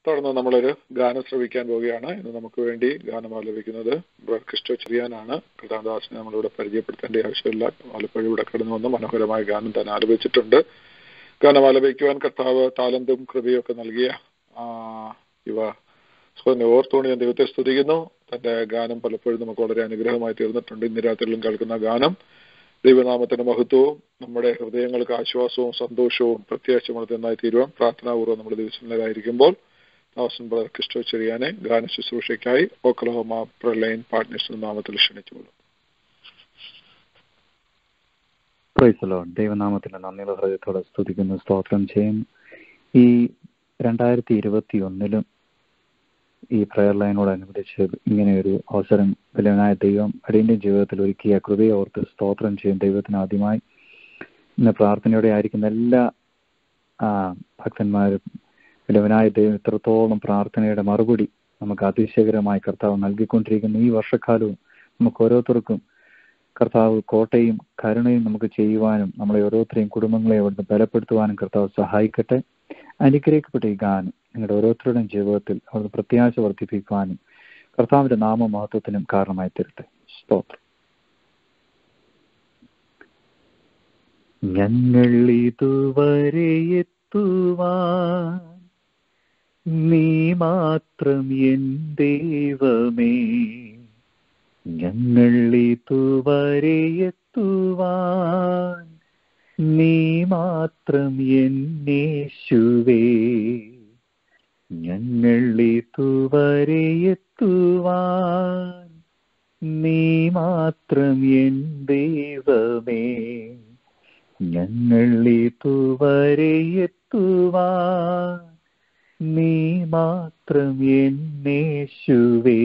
തുടർന്ന് നമ്മളൊരു ഗാനം ശ്രവിക്കാൻ പോവുകയാണ്. ഇന്ന് നമുക്ക് വേണ്ടി ഗാനം ആലപിക്കുന്നത് ക്രിസ്റ്റോ ചെറിയാനാണ്. കർത്താദാസിനെ നമ്മളിവിടെ പരിചയപ്പെടുത്തേണ്ട ആവശ്യമില്ല. ആലപ്പുഴ ഇവിടെ കടന്നു വന്ന് മനോഹരമായ ഗാനം തന്നെ ആലപിച്ചിട്ടുണ്ട്. ഗാനം ആലപിക്കുവാൻ കർത്താവ് താലന്തും കൃപയും ഒക്കെ നൽകിയ ഇവ ഓർത്തുകൊണ്ട് ഞാൻ ദൈവത്തെ സ്തുതിക്കുന്നു. തന്റെ ഗാനം പലപ്പോഴും നമുക്ക് വളരെ അനുഗ്രഹമായി തീർന്നിട്ടുണ്ട്. ഇന്ന് രാത്രിയിലും കേൾക്കുന്ന ഗാനം ദൈവനാമത്തിന്റെ മഹത്വവും നമ്മുടെ ഹൃദയങ്ങൾക്ക് ആശ്വാസവും സന്തോഷവും പ്രത്യാശമുള്ളതെന്നായി തീരുവാൻ പ്രാർത്ഥനാപൂർവ്വം നമ്മുടെ ദിവസങ്ങളിലായിരിക്കുമ്പോൾ ദാസൻ ബ്രദർ ക്രിസ്റ്റോ ചെറിയാനെ ഗാന ശുശ്രൂഷയ്ക്കായി ഓക്ലഹോമ പ്രലൈൻ പാർട്ട്നേഴ്സിന്റെ നാമത്തിൽ ക്ഷണിച്ചുകൊള്ളും. ദൈവനാമത്തിന്റെ നന്ദിയുള്ള ഹൃദയത്തോടെ സ്തുതിക്കുന്നു, സ്തോത്രം ചെയ്യും. ഈ 2021 ഈ പ്രയർ ലൈനോടനുബന്ധിച്ച് ഇങ്ങനെ ഒരു അവസരം വിലനായ ദൈവം അടിയന്റെ ജീവിതത്തിൽ ഒരുക്കിയ കൃപയെ ഓർത്ത് സ്തോത്രം ചെയ്യും. ദൈവത്തിന് ആദ്യമായി ഇന്ന് പ്രാർത്ഥനയോടെ ആയിരിക്കുന്ന എല്ലാ ഭക്തന്മാരും വിലവനായ ദൈവം ഇത്രത്തോളം പ്രാർത്ഥനയുടെ മറുപടി നമുക്ക് അതിശയകരമായി കർത്താവ് നൽകിക്കൊണ്ടിരിക്കുന്നു. ഈ വർഷക്കാലവും നമുക്ക് ഓരോരുത്തർക്കും കർത്താവ് കോട്ടയും കരുണയും നമുക്ക് ചെയ്യുവാനും നമ്മളെ ഓരോരുത്തരെയും കുടുംബങ്ങളെ അവിടുന്ന് ബലപ്പെടുത്തുവാനും കർത്താവ് സഹായിക്കട്ടെ. അനുഗ്രഹിക്കപ്പെട്ട ഈ ഗാനം നിങ്ങളുടെ ഓരോരുത്തരുടെയും ജീവിതത്തിൽ അവിടുന്ന് പ്രത്യാശ വർദ്ധിപ്പിക്കുവാനും കർത്താവിന്റെ നാമമഹത്വത്തിനും കാരണമായി തീരട്ടെ. സ്തോത്രം. ഞങ്ങൾ ഇതുവരെ എത്തുവാൻ നീ മാത്രം എൻ ദൈവമേ, ഞങ്ങൾ ഇതുവരെ എത്തുവാൻ നീ മാത്രം എൻ യേശുവേ, ഞങ്ങൾ ഇതുവരെ എത്തുവാൻ നീ മാത്രം എൻ ദൈവമേ, ഞങ്ങൾ ഇതുവരെ എത്തുവാൻ നീ മാത്രം എൻ യേശുവേ.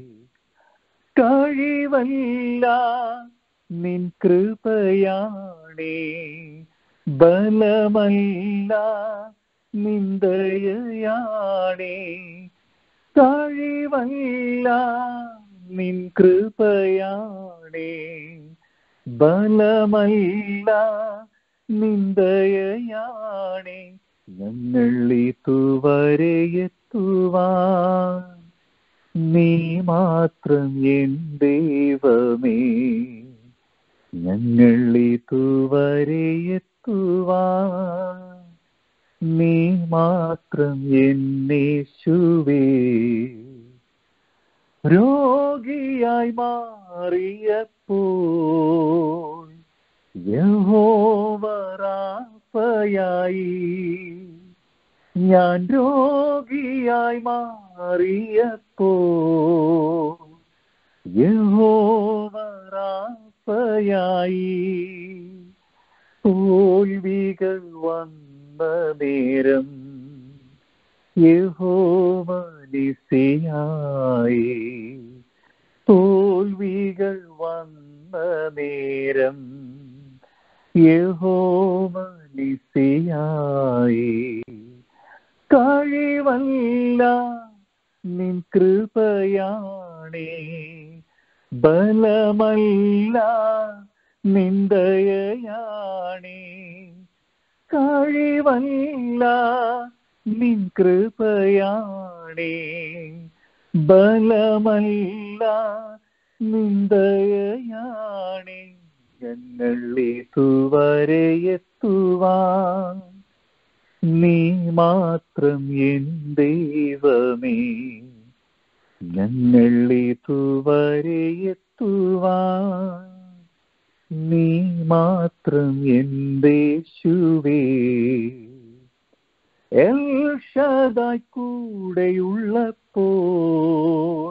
കഴിവല്ല നിൻ കൃപയാണേ, ബലമല്ല നിന്ദയാണേ, കഴിവല്ല നിൻ കൃപയാണേ, ബലമല്ല നിന്ദയാണേ, ഞങ്ങൾ ഇതുവരെ എത്തുവാൻ നീ മാത്രം എൻ ദൈവമേ, ഞങ്ങൾ ഇതുവരെ എത്തുവാൻ നീ മാത്രം എൻ യേശുവേ. രോഗിയായി മാറിയപ്പോൾ യഹോവ റാഫയായി, ഞാൻ രോഗിയായി മാറിയപ്പോൾ യഹോവ റാഫയായി, തോൽവികൾ വന്ന നേരം യഹോവ നിസിയായി, തോൽവികൾ വന്ന നേരം യഹോവ നിസിയായി, കഴിവല്ല നിൻ കൃപയാണേ, ബലമല്ല നിന്ദയാണേ, കഴിവല്ല നിൻ കൃപയാണേ, ബലമല്ല നിന്ദയാണേ, ഞങ്ങൾ ഇതുവരെ എത്തുവാൻ നീ മാത്രം എൻ ദൈവമേ, ഞങ്ങൾ ഇതുവരെ എത്തുവാൻ നീ മാത്രം എൻ യേശുവേ. എൽ ശദ്ദായ് കൂടെയുള്ളപ്പോൾ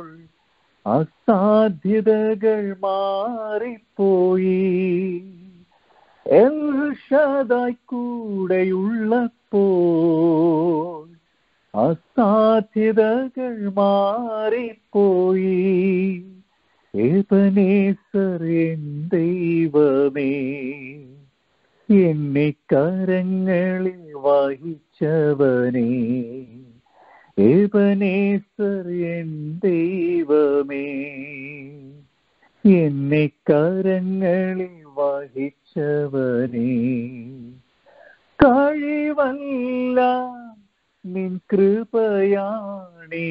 അസാധ്യതകൾ മാറിപ്പോയി, എൽ ശദ്ദായ് കൂടെയുള്ളപ്പോൾ അസാധ്യതകൾ മാറിപ്പോയി, എബനേസർ എൻ ദൈവമേ, എന്നെ കരങ്ങളിൽ വഹിച്ചവനേ, എബനേസർ എൻ ദൈവമേ, എന്നെ കരങ്ങളിൽ വഹിച്ചവനേ, കഴിവല്ല നിൻ കൃപയാണേ,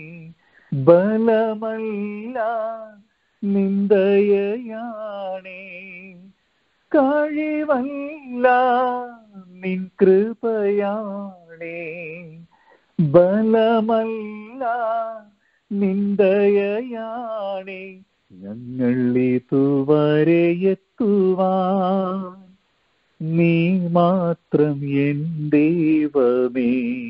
ബലമല്ല നിന്ദയയാണേ, കഴിവല്ല നിൻ കൃപയാണേ, ബലമല്ല നിന്ദയയാണേ, ഞങ്ങൾ ഇതുവരെ എത്തുവാൻ നീ മാത്രം എൻ ദൈവമേ,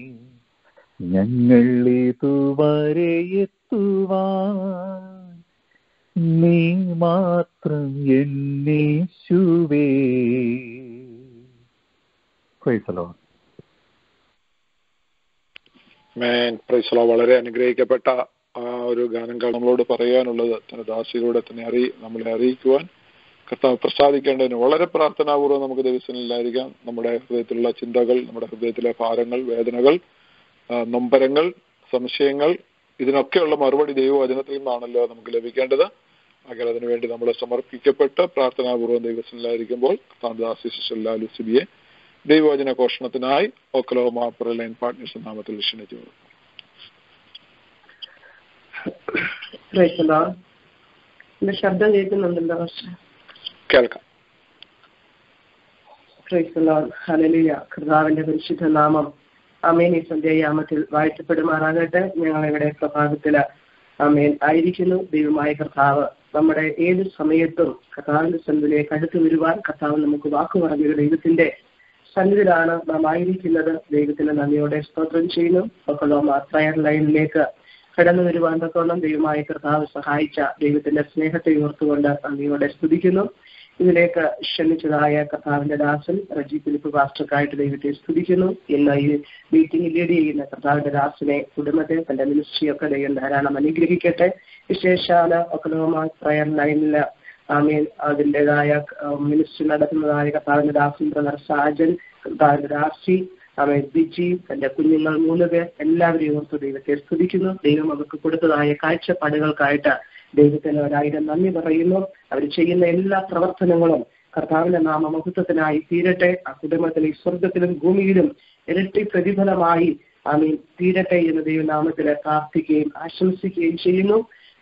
ഞങ്ങൾ ഇതുവരെ എത്തുവാൻ നീ മാത്രം എൻ യേശുവേ. Praise the lord. വളരെ അനുഗ്രഹിക്കപ്പെട്ട ആ ഒരു ഗാനം നമ്മളോട് പറയാനുള്ളത് തന്റെ ദാസിയിലൂടെ തന്നെ നമ്മളെ അറിയിക്കുവാൻ കർത്താവ് പ്രസാദിക്കേണ്ടതിന് വളരെ പ്രാർത്ഥനാപൂർവ്വം നമുക്ക് ദിവസങ്ങളിലായിരിക്കാം. നമ്മുടെ ഹൃദയത്തിലുള്ള ചിന്തകൾ, നമ്മുടെ ഹൃദയത്തിലെ ഭാരങ്ങൾ, വേദനകൾ, നൊമ്പരങ്ങൾ, സംശയങ്ങൾ, ഇതിനൊക്കെയുള്ള മറുപടി ദൈവവചനത്തിൽ നിന്നാണല്ലോ നമുക്ക് ലഭിക്കേണ്ടത്. അങ്ങനെ അതിനുവേണ്ടി നമ്മൾ സമർപ്പിക്കപ്പെട്ട് പ്രാർത്ഥനാപൂർവ്വം ദൈവസന്നിധിയിലായിരിക്കുമ്പോൾ ദാസി സിസ്റ്റർ ലാലു സിബിയെ ദൈവവചന ഘോഷണത്തിനായി ഒക്ലഹോമ പ്രയർ ലൈൻ പാർട്ട്നേഴ്സ് നാമത്തിൽ ക്ഷണിച്ചു. ശബ്ദം കേൾക്കുന്നുണ്ടല്ലോ? കേൾക്കാം. ഹല്ലേലൂയ. കർത്താവിന്റെ പരിശുദ്ധ നാമം ആമേൻ ഈ സന്ധ്യായാമത്തിൽ വാഴ്ത്തപ്പെടുമാറാകട്ടെ. ഞങ്ങൾ ഇവിടെ പ്രഭാതത്തില് ആമേൻ ആയിരിക്കുന്നു. ദൈവമായ കർത്താവ് നമ്മുടെ ഏത് സമയത്തും കർത്താവിന്റെ സന്നിധിയിലേക്ക് അടുത്ത് വരുവാൻ കർത്താവ് നമുക്ക് വാക്ക് പറഞ്ഞൊരു ദൈവത്തിന്റെ സന്നിധിയിലാണ് നാം ആയിരിക്കുന്നത്. ദൈവത്തിന് നന്ദിയോടെ സ്തോത്രം ചെയ്യുന്നു. ഒക്ലഹോമ പ്രയർ ലൈനിലേക്ക് കടന്നു വരുവാൻ തക്കോണം ദൈവമായ കർത്താവ് സഹായിച്ച ദൈവത്തിന്റെ സ്നേഹത്തെ ഓർത്തുകൊണ്ട് നന്ദിയോടെ സ്തുതിക്കുന്നു. ഇതിലേക്ക് ക്ഷണിച്ചതായ കർത്താവിന്റെ ദാസൻ റജി ഫിലിപ്പ് പാസ്റ്റർക്കായിട്ട് ദൈവത്തെ സ്തുതിക്കുന്നു. ഇന്ന് ഈ മീറ്റിംഗ് ലീഡ് ചെയ്യുന്ന കർത്താവിന്റെ ദാസനെ, കുടുംബത്തെ, തന്റെ മിനിസ്ട്രിയൊക്കെ ദൈവം ധാരാളം അനുഗ്രഹിക്കട്ടെ. വിശേഷാല ഒക്ലഹോമ പ്രയർ ലൈനില് ആമേൻ അതിൻ്റെതായ മിനിസ്ട്രി നടത്തുന്നതായ കർത്താവിന്റെ ദാസൻ ബ്രദർ സാജൻ, കർത്താവിന്റെ ദാസി ആമേൻ ബിജി, തന്റെ കുഞ്ഞുങ്ങൾ 3 പേർ, എല്ലാവരെയും ഓർത്ത് ദൈവത്തെ സ്തുതിക്കുന്നു. ദൈവം അവർക്ക് കൊടുത്തതായ കാഴ്ചപ്പാടുകൾക്കായിട്ട് ദൈവത്തിന് 1000 നന്ദി പറയുന്നു. അവർ ചെയ്യുന്ന എല്ലാ പ്രവർത്തനങ്ങളും കർത്താവിന്റെ നാമമഹത്വത്തിനായി തീരട്ടെ. ആ കുടുംബത്തിൽ ഈ സ്വർഗത്തിലും ഭൂമിയിലും ഇരട്ടി പ്രതിഫലമായി ആമേൻ തീരട്ടെ എന്ന് ദൈവനാമത്തിൽ പ്രാർത്ഥിക്കുകയും ആശംസിക്കുകയും ചെയ്യുന്നു.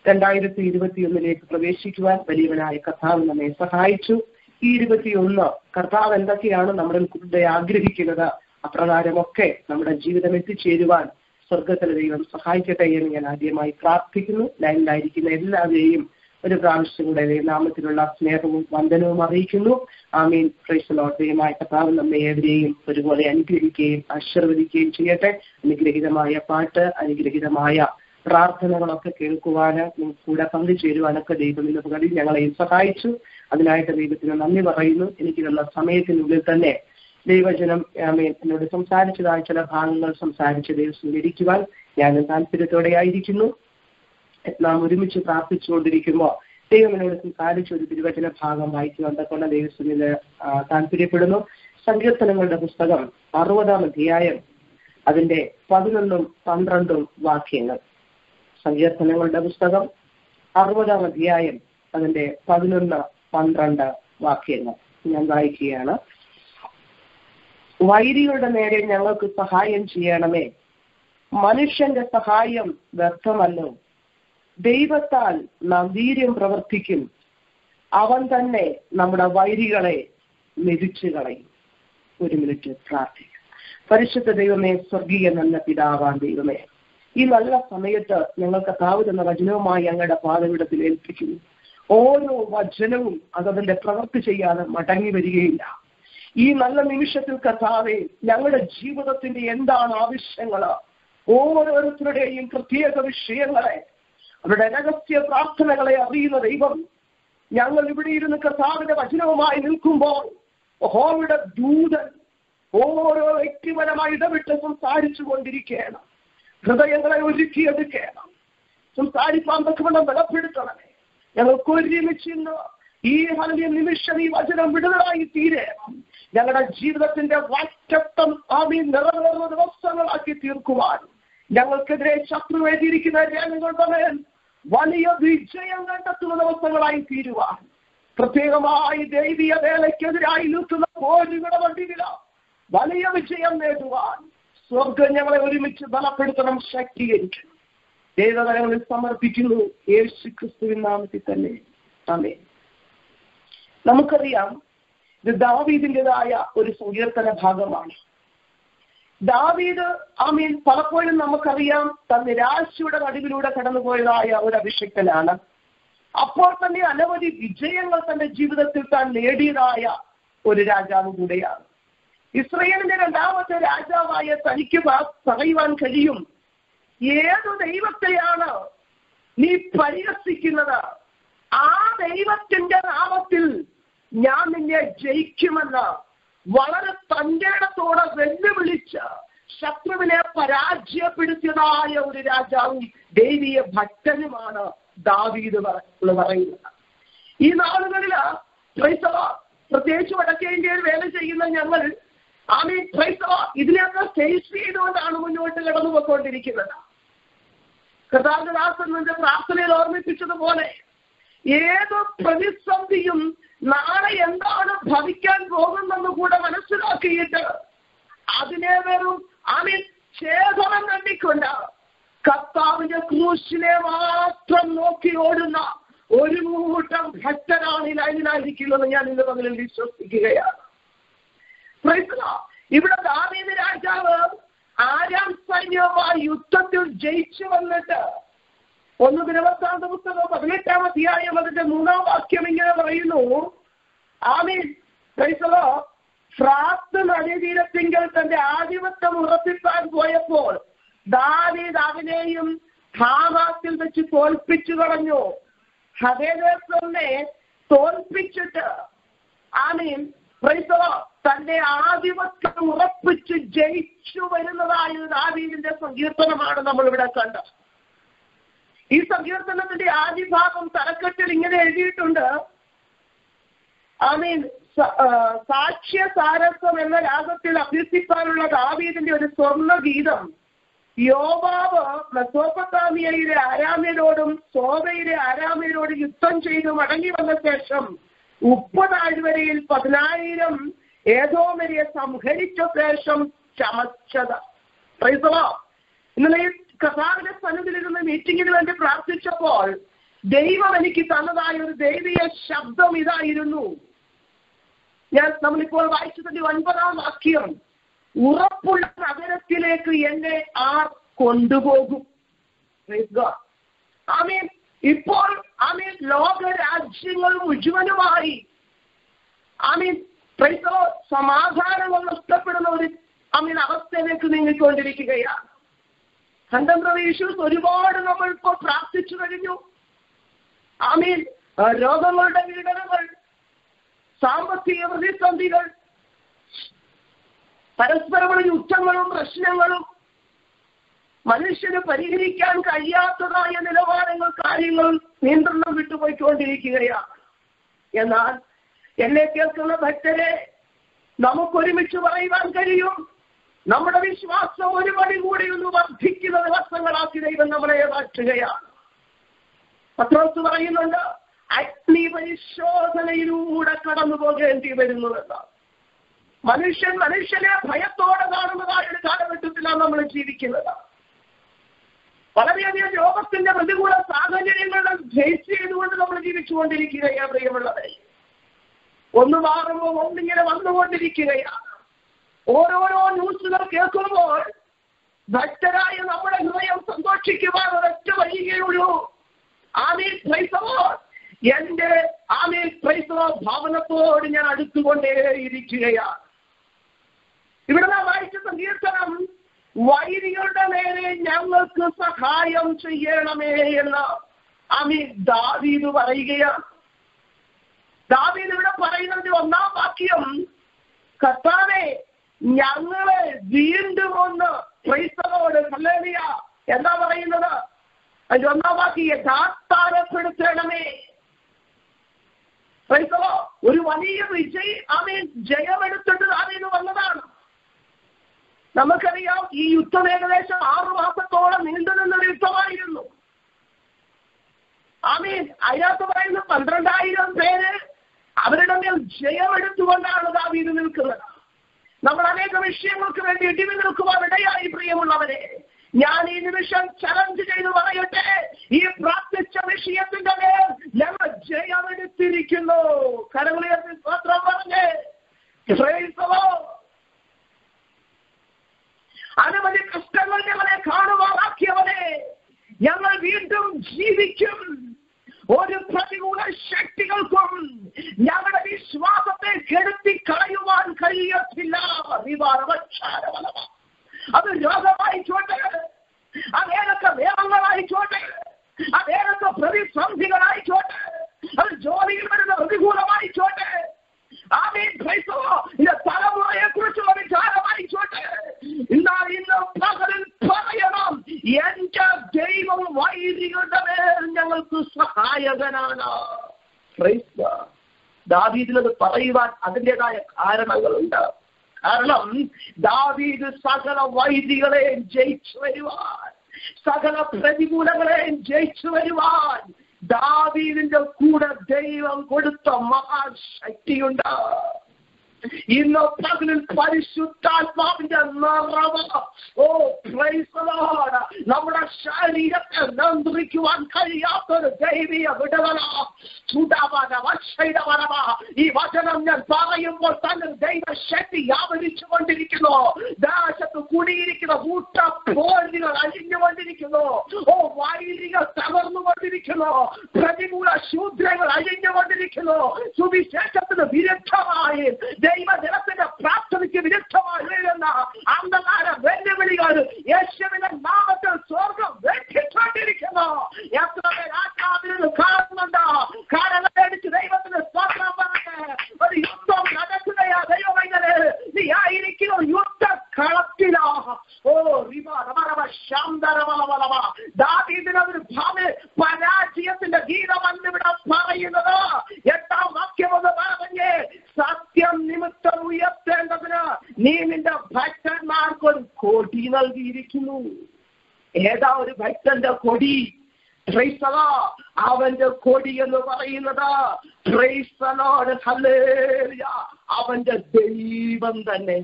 2021 പ്രവേശിക്കുവാൻ വലിയവനായ കർത്താവ് നമ്മെ സഹായിച്ചു. ഈ 21 കർത്താവ് എന്തൊക്കെയാണ് നമ്മുടെ കൂടെ ആഗ്രഹിക്കുന്നത്, അപ്രകാരമൊക്കെ നമ്മുടെ ജീവിതം എത്തിച്ചേരുവാൻ സ്വർഗത്തിലെ ദൈവം സഹായിക്കട്ടെ എന്ന് ഞാൻ ആദ്യമായി പ്രാർത്ഥിക്കുന്നു. ലൈനിലായിരിക്കുന്ന എല്ലാവരെയും ഒരു പ്രാവശ്യം കൂടെ നാമത്തിലുള്ള സ്നേഹവും വന്ദനവും അറിയിക്കുന്നു. ആമീൻ. Praise the lord. ദൈവമായ കർത്താവ് നമ്മെ ഏവരെയും ഒരുപോലെ അനുഗ്രഹിക്കുകയും ആശീർവദിക്കുകയും ചെയ്യട്ടെ. അനുഗ്രഹീതമായ പാട്ട്, അനുഗ്രഹീതമായ പ്രാർത്ഥനകളൊക്കെ കേൾക്കുവാന് കൂടെ പങ്കുചേരുവാനൊക്കെ ദൈവം ഇന്ന് പകൽ ഞങ്ങളെയും സഹായിച്ചു. അതിനായിട്ട് ദൈവത്തിന് നന്ദി പറയുന്നു. എനിക്ക് തന്ന സമയത്തിനുള്ളിൽ തന്നെ ദൈവജനം എന്നോട് സംസാരിച്ചതായ ചില ഭാഗങ്ങൾ സംസാരിച്ച് ദൈവം ഇരിക്കുവാൻ ഞാൻ താല്പര്യത്തോടെ ആയിരിക്കുന്നു. നാം ഒരുമിച്ച് പ്രാർത്ഥിച്ചുകൊണ്ടിരിക്കുമ്പോൾ ദൈവം എന്നോട് സംസാരിച്ച ഒരു തിരുവചന ഭാഗം വായിക്കുവാൻ തക്കൊണ്ട് ദൈവത്തിന് താല്പര്യപ്പെടുന്നു. സങ്കീർത്തനങ്ങളുടെ പുസ്തകം 60-ാം അധ്യായം അതിന്റെ 11ഉം 12ഉം വാക്യങ്ങൾ. സങ്കീർത്തനങ്ങളുടെ പുസ്തകം 60-ാം അധ്യായം അതിന്റെ 11, 12 വാക്യങ്ങൾ ഞാൻ വായിക്കുകയാണ്. വൈരികളുടെ നേരെ ഞങ്ങൾക്ക് സഹായം ചെയ്യണമേ, മനുഷ്യന്റെ സഹായം വ്യർത്ഥമല്ലോ. ദൈവത്താൽ നാം വീര്യം പ്രവർത്തിക്കും, അവൻ തന്നെ നമ്മുടെ വൈരികളെ മെതിച്ചു കളയും. ഒരു മിനിറ്റ് പ്രാർത്ഥിക്കും. പരിശുദ്ധ ദൈവമേ, സ്വർഗീയ നല്ല പിതാവാൻ ദൈവമേ, ഈ നല്ല സമയത്ത് ഞങ്ങൾ കർത്താവ് തന്ന വചനവുമായി ഞങ്ങളുടെ പാതവിടത്തിൽ ഏൽപ്പിക്കുന്നു. ഓരോ വചനവും അതതിന്റെ പ്രവൃത്തി ചെയ്യാതെ മടങ്ങി വരികയില്ല. ഈ നല്ല നിമിഷത്തിൽ കർത്താവേ, ഞങ്ങളുടെ ജീവിതത്തിന്റെ എന്താണ് ആവശ്യങ്ങള്, ഓരോരുത്തരുടെയും പ്രത്യേക വിഷയങ്ങളെ, അവരുടെ രഹസ്യ പ്രാർത്ഥനകളെ അറിയുന്ന ദൈവം, ഞങ്ങൾ ഇവിടെ ഇരുന്ന് കർത്താവിന്റെ വചനവുമായി നിൽക്കുമ്പോൾ യഹോവയുടെ ദൂതൻ ഓരോ വ്യക്തിപരമായി ഇടവിട്ട് സംസാരിച്ചു കൊണ്ടിരിക്കുകയാണ്. ഹൃദയങ്ങളെ ഒരുക്കിയെടുക്കണം, സംസാരിപ്പാൻ തക്കവണ്ണം ബലപ്പെടുത്തണമേ. ഞങ്ങൾക്ക് ഒരുമിച്ച് ഈ ഹല്ലേലൂയ നിമിഷം ഈ വചനം വിടുതലായി തീരണം. ഞങ്ങളുടെ ജീവിതത്തിന്റെ വാറ്റത്തം ആമീൻ നിറവേറുന്ന ദിവസങ്ങളാക്കി തീർക്കുവാൻ ഞങ്ങൾക്കെതിരെ ശത്രു എഴുതിയിരിക്കുന്ന ജനങ്ങളുടെ മേൽ വലിയ വിജയം കണ്ടെത്തുന്ന ദിവസങ്ങളായി തീരുവാൻ, പ്രത്യേകമായി ദൈവീയ വേലയ്ക്കെതിരായി നിൽക്കുന്ന പോരുകളുടെ വണ്ടിയില വലിയ വിജയം നേടുവാൻ സ്വർഗം ഞങ്ങളെ ഒരുമിച്ച് ബലപ്പെടുത്തണം, ശക്തീകരിക്കണം. ദൈവകരങ്ങളിൽ സമർപ്പിക്കുന്നു, യേശു ക്രിസ്തുവിൻ നാമത്തിൽ തന്നെ. ആമേൻ. നമുക്കറിയാം, ഇത് ദാവീദിന്റേതായ ഒരു സങ്കീർത്തന ഭാഗമാണ്. ദാവീദ് ആമീൻ പലപ്പോഴും നമുക്കറിയാം താൻ നിരാശയുടെ നടുവിലൂടെ കടന്നുപോയതായ ഒരു അഭിഷിക്തനാണ്. അപ്പോൾ തന്നെ അനവധി വിജയങ്ങൾ തന്റെ ജീവിതത്തിൽ താൻ നേടിയതായ ഒരു രാജാവ് കൂടെയാണ്. ഇസ്രായേലിന്റെ രണ്ടാമത്തെ രാജാവായ തനിക്ക് പറയുവാൻ കഴിയും, ഏതു ദൈവത്തെയാണ് നീ പരിഹസിക്കുന്നത്, ആ ദൈവത്തിന്റെ നാമത്തിൽ ഞാൻ നിന്നെ ജയിക്കുമെന്ന് വളരെ തന്റേടത്തോടെ വെല്ലുവിളിച്ച് ശത്രുവിനെ പരാജയപ്പെടുത്തിയതായ ഒരു രാജാവും ദൈവീയ ഭക്തനുമാണ് ദാവീദ് എന്ന് പറയുന്നത്. ഈ നാളുകളിൽ പ്രത്യേകിച്ച് വടക്കേ ഇന്ത്യയിൽ വേല ചെയ്യുന്ന ഞങ്ങൾ ഇതിനെയൊക്കെ ഫേസ് ചെയ്തുകൊണ്ടാണ് മുന്നോട്ട് കടന്നു പോയിക്കൊണ്ടിരിക്കുന്നത്. കർത്താവിന്റെ പ്രാർത്ഥനയിൽ ഓർമ്മിപ്പിച്ചതുപോലെ ഏത് പ്രതിസന്ധിയും നാളെ എന്താണ് ഭവിക്കാൻ പോകുന്നെന്ന് കൂടെ മനസ്സിലാക്കിയിട്ട് അതിനെ വെറും ഛേദനം കണ്ടിക്കൊണ്ട് കർത്താവിന്റെ ക്രൂശിനെ മാത്രം നോക്കി ഓടുന്ന ഒരു കൂട്ടം ഭക്തരാണ് ഈ ലൈനിലായിരിക്കുമെന്ന് ഞാൻ ഇന്ന് പകലിൽ വിശ്വസിക്കുകയാണ്. ഇവിടെ ദാവീദ് രാജാവ് ആരാം സൈന്യവുമായി യുദ്ധത്തിൽ ജയിച്ചു വന്നിട്ട് 1 ദിനവൃത്താന്ത പുസ്തകം 18-ാം അധ്യായം അതിന്റെ 3-ാം വാക്യം ഇങ്ങനെ പറയുന്നു, ആമീൻ ഫ്രാത്ത് നദീതീരത്തിങ്കൽ തന്റെ ആധിപത്യം ഉറപ്പിക്കാൻ പോയപ്പോൾ ദാവീദ് അവനെയും ഹാമാത്തിൽ വെച്ച് തോൽപ്പിച്ചു കളഞ്ഞു. ഹദേദേസറിനെ തോൽപ്പിച്ചിട്ട് ആമീൻ തന്റെ ആധിപത്യം ഉറപ്പിച്ച് ജയിച്ചു വരുന്നതായ ദാവീദിന്റെ സങ്കീർത്തനമാണ് നമ്മൾ ഇവിടെ കണ്ടത്. ഈ സങ്കീർത്തനത്തിന്റെ ആദ്യ ഭാഗം തലക്കെട്ടിൽ ഇങ്ങനെ എഴുതിയിട്ടുണ്ട്, ആമീൻ സാക്ഷ്യ സാരസ്വം എന്ന രാഗത്തിൽ അഭ്യസിക്കാനുള്ള ദാവീദിന്റെ ഒരു സ്വർണ്ണ ഗീതം യോവാബ് മെസോപ്പൊത്താമിയയിലെ ആരാമ്യരോടും സോബയിലെ ആരാമ്യരോടും യുദ്ധം ചെയ്ത് മടങ്ങി വന്ന ശേഷം 30 താഴ്വരയിൽ 10,000 ഏദോമരെ സംഹരിച്ച ശേഷം ചമച്ചത്. ഇന്നലെ ഈ കർത്താവിന്റെ സന്നിധിയിലിരുന്ന് മീറ്റിംഗിന് വേണ്ടി പ്രാർത്ഥിച്ചപ്പോൾ ദൈവം എനിക്ക് തന്നതായ ഒരു ദൈവീയ ശബ്ദം ഇതായിരുന്നു. നമ്മളിപ്പോൾ വായിച്ചതിന്റെ 9-ാം വാക്യം, ഉറപ്പുള്ള നഗരത്തിലേക്ക് എന്നെ ആർ കൊണ്ടുപോകും. ആമീൻ. ഇപ്പോൾ ആമീൻ ലോക രാജ്യങ്ങൾ മുഴുവനുമായി ആമീൻ സമാധാനങ്ങൾ നഷ്ടപ്പെടുന്ന ഒരു അവസ്ഥയിലേക്ക് നീങ്ങിക്കൊണ്ടിരിക്കുകയാണ്. കണ്ടംപററി ഇഷ്യൂസ് ഒരുപാട് നമ്മൾ ഇപ്പോൾ പ്രാർത്ഥിച്ചു കഴിഞ്ഞു. ആമീൻ. രോഗങ്ങളുടെ പീഡനങ്ങൾ, സാമ്പത്തിക പ്രതിസന്ധികൾ, പരസ്പരമുള്ള യുദ്ധങ്ങളും പ്രശ്നങ്ങളും, മനുഷ്യന് പരിഹരിക്കാൻ കഴിയാത്തതായ നിലവാരങ്ങൾ, കാര്യങ്ങൾ നിയന്ത്രണം വിട്ടുപോയിക്കൊണ്ടിരിക്കുകയാണ്. എന്നാൽ എന്നെ കേൾക്കുന്ന ഭക്തരെ, നമുക്കൊരുമിച്ച് പറയുവാൻ കഴിയും, നമ്മുടെ വിശ്വാസം ഒരു പടി കൂടി ഒന്ന് വർദ്ധിക്കുന്ന ദിവസങ്ങളാക്കി ദൈവം നമ്മളെ മാറ്റുകയാണ്. പത്രോസ് പറയുന്നുണ്ട്, അഗ്നി പരിശോധനയിലൂടെ കടന്നു പോകേണ്ടി വരുന്നുവെന്ന്. മനുഷ്യനെ ഭയത്തോടെ കാണുന്നതായ ഒരു കാലഘട്ടത്തിലാണ് നമ്മൾ ജീവിക്കുന്നത്. വളരെയധികം ലോകത്തിന്റെ പ്രതികൂല സാഹചര്യങ്ങളുടെ ഫേസ് ചെയ്തുകൊണ്ട് നമ്മൾ ജീവിച്ചുകൊണ്ടിരിക്കുകയാണ്. പ്രിയമുള്ളവരെ, ഒന്ന് മാറുമ്പോൾ ഒന്നിങ്ങനെ വന്നുകൊണ്ടിരിക്കുകയാണ്. ഓരോരോ ന്യൂസുകൾ കേൾക്കുമ്പോൾ ഭക്തരായ നമ്മുടെ ഹൃദയം സന്തോഷിക്കുവാൻ ഒരൊറ്റ വഴിയുള്ളൂ. ആമീൻ പ്രൈസ് ദി ലോർഡ്. എന്റെ ആമീൻ പ്രൈസ് ദി ലോർഡ് ഭാവനത്തോട് ഞാൻ അടുത്തുകൊണ്ടേയിരിക്കുകയാണ്. ഇവിടെ നാം വായിച്ച സങ്കീർത്തനം, വൈരികളുടെ നേരെ ഞങ്ങൾക്ക് സഹായം ചെയ്യണമേ എന്ന് ആമീൻ ദാവീദ് പറയുകയാണ്. ദാവീദ് ഇവിടെ പറയുന്നതിന്റെ 1-ാം വാക്യം, കർത്താവേ ഞങ്ങളെ വീണ്ടും ഒന്ന് പ്രൈസ് ദി ലോർഡ് ഹല്ലേലൂയ എന്താ പറയുന്നത്? അതിന്റെ 1-ാം വാക്യം, യഥാസ്ഥാനപ്പെടുത്തണമേ. Price the Lord. ഒരു വലിയ ജയമെടുത്തിട്ട് ദാവീദ് വന്നതാണ്. നമുക്കറിയാം, ഈ യുദ്ധം ഏകദേശം 6 മാസത്തോളം നീണ്ടു നിന്നൊരു യുദ്ധമായിരുന്നു. ആമീൻ. അതിനകത്ത് പറയുന്ന 12,000 പേര് അവരുടെ മേൽ ജയമെടുത്തുകൊണ്ടാണ് ദാവീദ് നിൽക്കുന്നത്. നമ്മൾ അനേക വിഷയങ്ങൾക്ക് വേണ്ടി ഇടിവ് നിൽക്കുവാൻ ഇടയായി. പ്രിയമുള്ളവരെ, ഞാൻ ഈ നിമിഷം ചലഞ്ച് ചെയ്ത് പറയട്ടെ, ഈ പ്രാർത്ഥിച്ച വിഷയത്തിന്റെ മേൽ ഞങ്ങൾ ജയമെടുത്തിരിക്കുന്നു. കരങ്ങളുയർത്തി സ്തോത്രം പറഞ്ഞേ. അനവധി കഷ്ടങ്ങൾ ഞങ്ങളെ കാണുവാനാക്കിയവനെ, ഞങ്ങൾ വീണ്ടും ജീവിക്കും. ഒരു പ്രതികൂല ശക്തികൾക്കും ഞങ്ങളുടെ വിശ്വാസത്തെ കെടുത്തി കളയുവാൻ കഴിയത്തില്ല. അത് രോഗമായിക്കോട്ടെ, അതേതൊക്കെ നിയമങ്ങളായിക്കോട്ടെ, അതേതൊക്കെ പ്രതിസന്ധികളായിക്കോട്ടെ, അത് ജോലിയിൽ വരുന്ന പ്രതികൂലമായിക്കോട്ടെ, തലമുറയെ കുറിച്ചുള്ള വിചാരമായിക്കോട്ടെ, ഇന്ന് പകലിൽ പറയണം, എന്റെ ദൈവം വൈദികളുടെ മേൽ ഞങ്ങൾക്ക് സഹായകനാണ്. ദാവീദിനത് പറയുവാൻ അതിൻ്റെതായ കാരണങ്ങളുണ്ട്. കാരണം ദാവീദ് സകല വൈദികളെയും ജയിച്ചു വരുവാൻ, സകല പ്രതികൂലങ്ങളെയും ജയിച്ചു വരുവാൻ ദാവീദിന്റെ കൂടെ ദൈവം കൊടുത്ത മഹാശക്തിയുണ്ട്. ഇന്ന് പകലിൽ പരിശുദ്ധാത്മാവിന്റെ നിറവ് നമ്മുടെ ശരീരത്തെ നിയന്ത്രിക്കുവാൻ കഴിയാത്തൊരു ദൈവീയ വിടുതല. ഈ വചനം ഞാൻ പറയുമ്പോൾ തന്നെ ദൈവശക്തി വ്യാപരിച്ചു കൊണ്ടിരിക്കുന്നു. ദേശത്ത് കുടിയിരിക്കുന്ന കൂട്ടപ്പോരികൾ അഴിഞ്ഞുകൊണ്ടിരിക്കുന്നു. വൈരികൾ തകർന്നുകൊണ്ടിരിക്കുന്നു. പ്രതികൂല ശൂദ്രങ്ങൾ അഴിഞ്ഞുകൊണ്ടിരിക്കുന്നു. സുവിശേഷത്തിന് വിരുദ്ധമായി, ദൈവജനത്തിന്റെ പ്രാർത്ഥനയ്ക്ക് വിരുദ്ധമായി ഉയരുന്ന അന്ധകാര വെല്ലുവിളികൾ യേശുവിന്റെ നാമത്തിൽ സ്വർഗം വെട്ടിക്കൊണ്ടിരിക്കുന്നു. എത്ര ആത്മാവിൽ കാണുന്നുണ്ട്. കാരണമടിച്ച് ദൈവത്തിന് സ്തോത്രം പറഞ്ഞ് ഒരു യുദ്ധം നടക്കുകയാ. ദൈവമൈകളെ, നീ ആയിരിക്കുന്ന യുദ്ധക്കളത്തിലാ. ദാവീദിനൊരു പരാജയത്തിന്റെ ഗീതമല്ല ഇവിടെ പറയുന്നത്. 8-ാം വാക്യമൊന്ന് പറഞ്ഞ്, സത്യം നിമിത്തം ഉയർത്തേണ്ടതിന് നീ നിന്റെ ഭക്തന്മാർക്കൊരു കൊടി നൽകിയിരിക്കുന്നു. ഏതാ ഒരു ഭക്തന്റെ കൊടി? അവന്റെ കൊടി എന്ന് പറയുന്നത് അവന്റെ ദൈവം തന്നെ.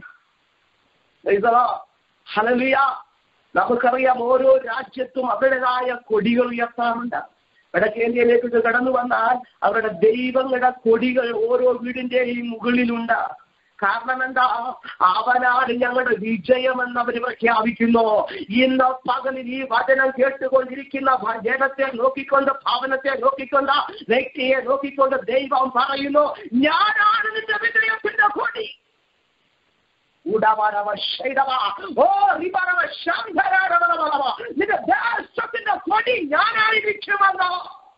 ഹല്ലേലൂയ. നമുക്കറിയാം, ഓരോ രാജ്യത്തും അവരുടേതായ കൊടികൾ ഉയർത്താറുണ്ട്. വടക്കേ ഇന്ത്യയിലേക്ക് കടന്നു വന്നാൽ അവരുടെ ദൈവങ്ങളുടെ കൊടികൾ ഓരോ വീടിന്റെയും മുകളിലുണ്ട്. കാരണം എന്താ? അവനാണ് ഞങ്ങളുടെ വിജയമെന്ന് അവർ പ്രഖ്യാപിക്കുന്നു. ഇന്ന് പകലിൽ ഈ വചനം കേട്ടുകൊണ്ടിരിക്കുന്ന ജനത്തെ നോക്കിക്കൊണ്ട്, ഭവനത്തെ നോക്കിക്കൊണ്ട്, വ്യക്തിയെ നോക്കിക്കൊണ്ട് ദൈവം പറയുന്നു, ഞാനാണ് നിന്റെ വിജയത്തിന്റെ കൊടി. നിന്റെ ദേശത്തിന്റെ കൊടി ഞാനായിരിക്കുമെന്നോ.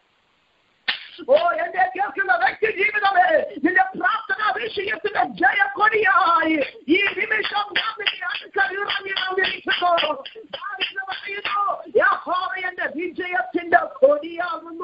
എന്റെ കേൾക്കുന്ന വ്യക്തി ജീവിതമേ, നിന്റെ പ്രാർത്ഥനാ വിഷയത്തിന്റെ ജയക്കൊടിയായി ഈ നിമിഷം എന്റെ വിജയത്തിന്റെ കൊടിയാകുന്നു.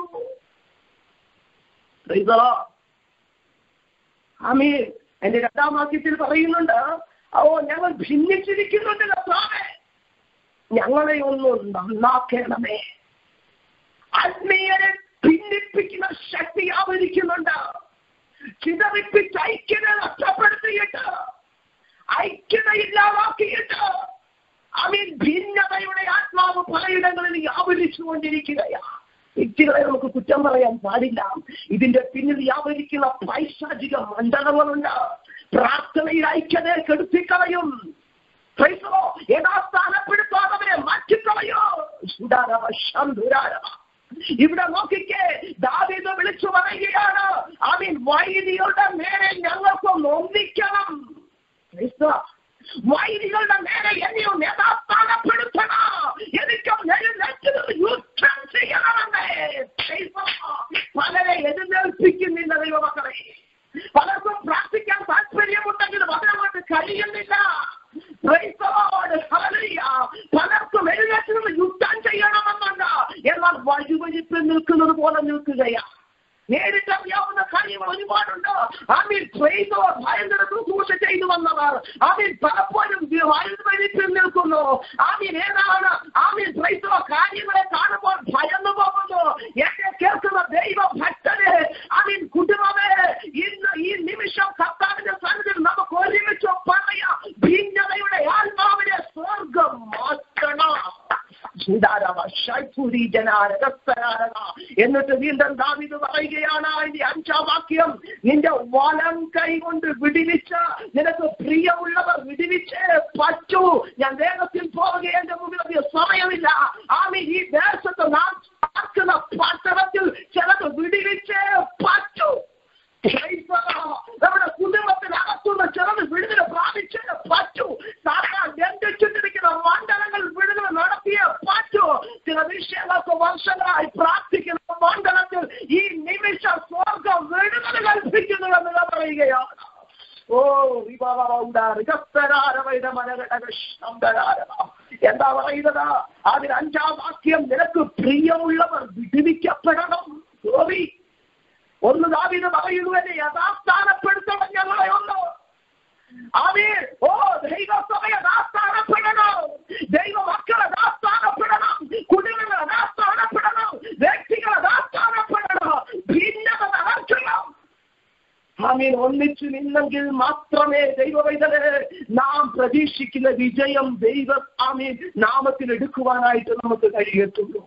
ആമീൻ. എന്റെ 2-ാം വാക്യത്തിൽ പറയുന്നുണ്ട്, ഞങ്ങൾ ഭിന്നിച്ചിരിക്കുന്നുണ്ട് കർത്താവേ, ഞങ്ങളെ ഒന്ന് നന്നാക്കണമേ. ആത്മീയരെ ഭിന്നിപ്പിക്കുന്ന ശക്തി ആവരിക്കുന്നുണ്ട്. ചിതറിപ്പിച്ച് ഐക്യത നഷ്ടപ്പെടുത്തിയിട്ട്, ഐക്യതയില്ലാതാക്കിയിട്ട്, ഭിന്നതയുടെ ആത്മാവ് പലയിടങ്ങളിൽ വ്യാപരിച്ചുകൊണ്ടിരിക്കുകയാ. വ്യക്തികളെ നമുക്ക് കുറ്റം പറയാൻ പാടില്ല. ഇതിന്റെ പിന്നിൽ വ്യാപരിക്കുന്ന പൈശാചിക മണ്ഡലങ്ങളുണ്ട്. പ്രാർത്ഥനയിൽ ഐക്യതയെ കെടുത്തിക്കളയും. യഥാസ്ഥാനപ്പെടുത്താത്തവരെ മാറ്റിക്കളയോ. ഇവിടെ നോക്കിക്കേ, ദാവീദ് വിളിച്ചു പറയുകയാണ്, വൈരികളുടെ നേരെ ഞങ്ങൾക്കൊന്ന് ഒന്നിക്കണം. വൈരികളുടെ നേരെ എന്നെയും യഥാസ്ഥാനപ്പെടുത്തണം. എനിക്കും യുദ്ധം ചെയ്യണമെന്നേ. പലരെ എഴുന്നേൽപ്പിക്കുന്നില്ല ദൈവമക്കളെ. പലർക്കും പ്രാർത്ഥിക്കാൻ താല്പര്യമുണ്ടെങ്കിലും അതിനവർക്ക് കഴിയുന്നില്ല. പലർക്കും എഴുന്നേറ്റ് യുദ്ധം ചെയ്യണമെന്നുണ്ട്. എന്നാൽ വഴിവഴിപ്പിൽ നിൽക്കുന്നത് പോലെ നിൽക്കുകയാ. നേരിട്ടറിയാവുന്ന കാര്യങ്ങൾ ഒരുപാടുണ്ട്. ഭയങ്കര ശുശ്രൂഷ ചെയ്തു വന്നവർ പലപ്പോഴും വഴിവഴിപ്പിൽ നിൽക്കുന്നു. ഏതാണ് കാര്യങ്ങളെ കാണുമ്പോൾ ഭയന്നു പോകുന്നു. എന്നെ കേൾക്കുന്ന ദൈവഭക്തരെ, കുടുംബമേ, ഇന്ന് ഈ നിമിഷം കർത്താവിന്റെ സന്നിധിയിൽ നമുക്ക് ഒരുമിച്ച് പറയാം, എന്നിട്ട് വീണ്ടും ദാവീദ് പറയുകയാണ് അതിന്റെ 5-ാം വാക്യം, നിന്റെ വലം കൈ കൊണ്ട് വിടുവിച്ച നിനക്ക് പ്രിയമുള്ളവർ വിടുവിച്ചേ പറ്റൂ. ഞാൻ വേഗത്തിൽ പോവുകയും എന്റെ മുമ്പിൽ അധികം സമയമില്ല. ഈ ദേശത്ത് നാം പാർക്കുന്ന പട്ടണത്തിൽ ചിലത് വിടുവിച്ചേ പറ്റൂ. നമ്മുടെ കുടുംബത്തിനകത്തുനിന്ന് ചിലത് വിടുതൽ പ്രാപിച്ചേ പറ്റൂ. സാധാരണ ബന്ധിച്ചിട്ടിരിക്കുന്ന മണ്ഡലങ്ങൾ വിടുതൽ നടത്തിയേ പറ്റൂ. ചില വിഷയങ്ങൾക്ക് വർഷങ്ങളായി പ്രാർത്ഥിക്കുന്ന മണ്ഡലത്തിൽ ഈ നിമിഷ സ്വർഗം വിടുതൽ കൽപ്പിക്കുന്നു എന്ന് പറയുകയാണ്. എന്താ പറയുന്നത്? അതിന് 5-ാം വാക്യം, നിനക്ക് പ്രിയമുള്ളവർ വിടുവിക്കപ്പെടണം. ഒന്ന് ദാവീദ് പറയുന്നു, എന്നെ യഥാസ്ഥാനപ്പെടുത്തണം ഞങ്ങളെ ഒന്ന്. ദൈവസഭ യഥാസ്ഥാനപ്പെടണം, ദൈവ മക്കൾ യഥാസ്ഥാനപ്പെടണം, കുടുംബങ്ങൾ യഥാസ്ഥാനപ്പെടണം, വ്യക്തികൾ യഥാസ്ഥാനപ്പെടണം, ഭിന്നത നടക്കണം. ഒന്നിച്ചു നിന്നെങ്കിൽ മാത്രമേ ദൈവവൈതലെ നാം പ്രതീക്ഷിക്കുന്ന വിജയം ദൈവ നാമത്തിൽ എടുക്കുവാനായിട്ട് നമുക്ക് കഴിയത്തുള്ളൂ.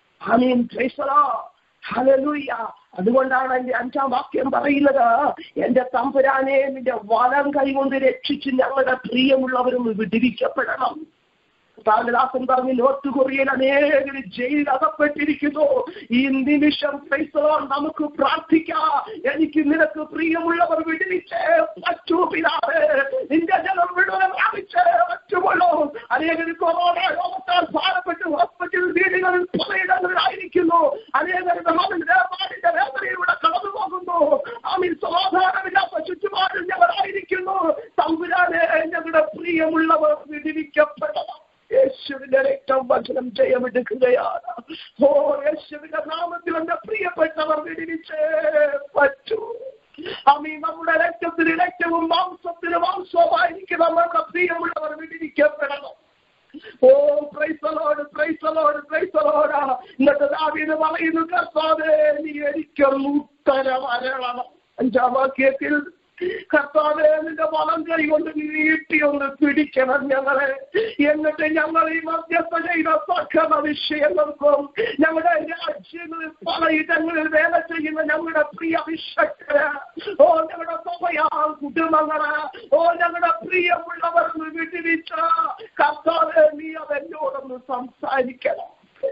ഹല്ലേലൂയ. അതുകൊണ്ടാണ് എന്റെ 5-ാം വാക്യം പറയുന്നത്, എന്റെ തമ്പുരാനെ നിന്റെ വലം കൈകൊണ്ട് രക്ഷിച്ച് ഞങ്ങളുടെ പ്രിയമുള്ളവരും വിടുവിക്കപ്പെടണം. ദാസൻ പറഞ്ഞു, നോർത്ത് കൊറിയയിൽ അനേകം ജയിലിൽ അകപ്പെട്ടിരിക്കുന്നു. ഈ നിമിഷം നമുക്ക് പ്രാർത്ഥിക്കാം, എനിക്ക് നിനക്ക് പ്രിയമുള്ളവർ വിടുവിച്ചേ പറ്റൂ പിതാവേ, നിന്റെ ജനം വിടുതൽ പ്രാപിച്ചേ പറ്റുമല്ലോ. അനേകം കൊറോണ രോഗത്താൽ ഭാരപ്പെട്ട് ഹോസ്പിറ്റൽ വീടുകളിൽ പലയിടങ്ങളിലായിരിക്കുന്നു. അനേകം വേദനയുടെ വേദനയിലൂടെ കടന്നു പോകുന്നു. സമാധാനമില്ലാത്ത ചുറ്റുപാടിൽ ഞങ്ങളായിരിക്കുന്നു. തമ്പുരാനെ ഞങ്ങളുടെ പ്രിയമുള്ളവർ വിടുവിക്കപ്പെടണം. യേശുവിന്റെ രക്തം വചനം ജയമെടുക്കുകയാണ്. യേശുവിന്റെ നാമത്തിൽ എന്റെ പ്രിയപ്പെട്ടവർ വിടുവിച്ചേ പറ്റൂ. നമ്മുടെ രക്തത്തിന് രക്തവും മാംസത്തിന് മാംസവുമായിരിക്കും നമ്മുടെ പ്രിയമുള്ളവർ വിടുവിക്കപ്പെടണം. Praise the lord, praise the lord, praise the lord. ഇന്നത്തെ ദാവീദ് പറയുന്നു, കർത്താവേ നീ എനിക്കൊരു ഉത്തരം അരുളണം. 5-ാം വാക്യത്തിൽ, കർത്താവേ നിന്റെ വലം കൈ കൊണ്ട് നീട്ടി ഒന്ന് പിടിക്കണം ഞങ്ങളെ. എന്നിട്ട് ഞങ്ങൾ ഈ മധ്യസ്ഥ ചെയ്ത സകല വിഷയങ്ങൾക്കും ഞങ്ങളുടെ രാജ്യങ്ങളിൽ പലയിടങ്ങളിൽ വേല ചെയ്യുന്ന ഞങ്ങളുടെ പ്രിയ വിശ്വസ്തര്, ഞങ്ങളുടെ സഭയാ കുടുംബങ്ങള്, ഞങ്ങളുടെ പ്രിയമുള്ളവർ വിടുവിച്ച കർത്താവേ നീ അതെന്നോടൊന്ന് സംസാരിക്കണം.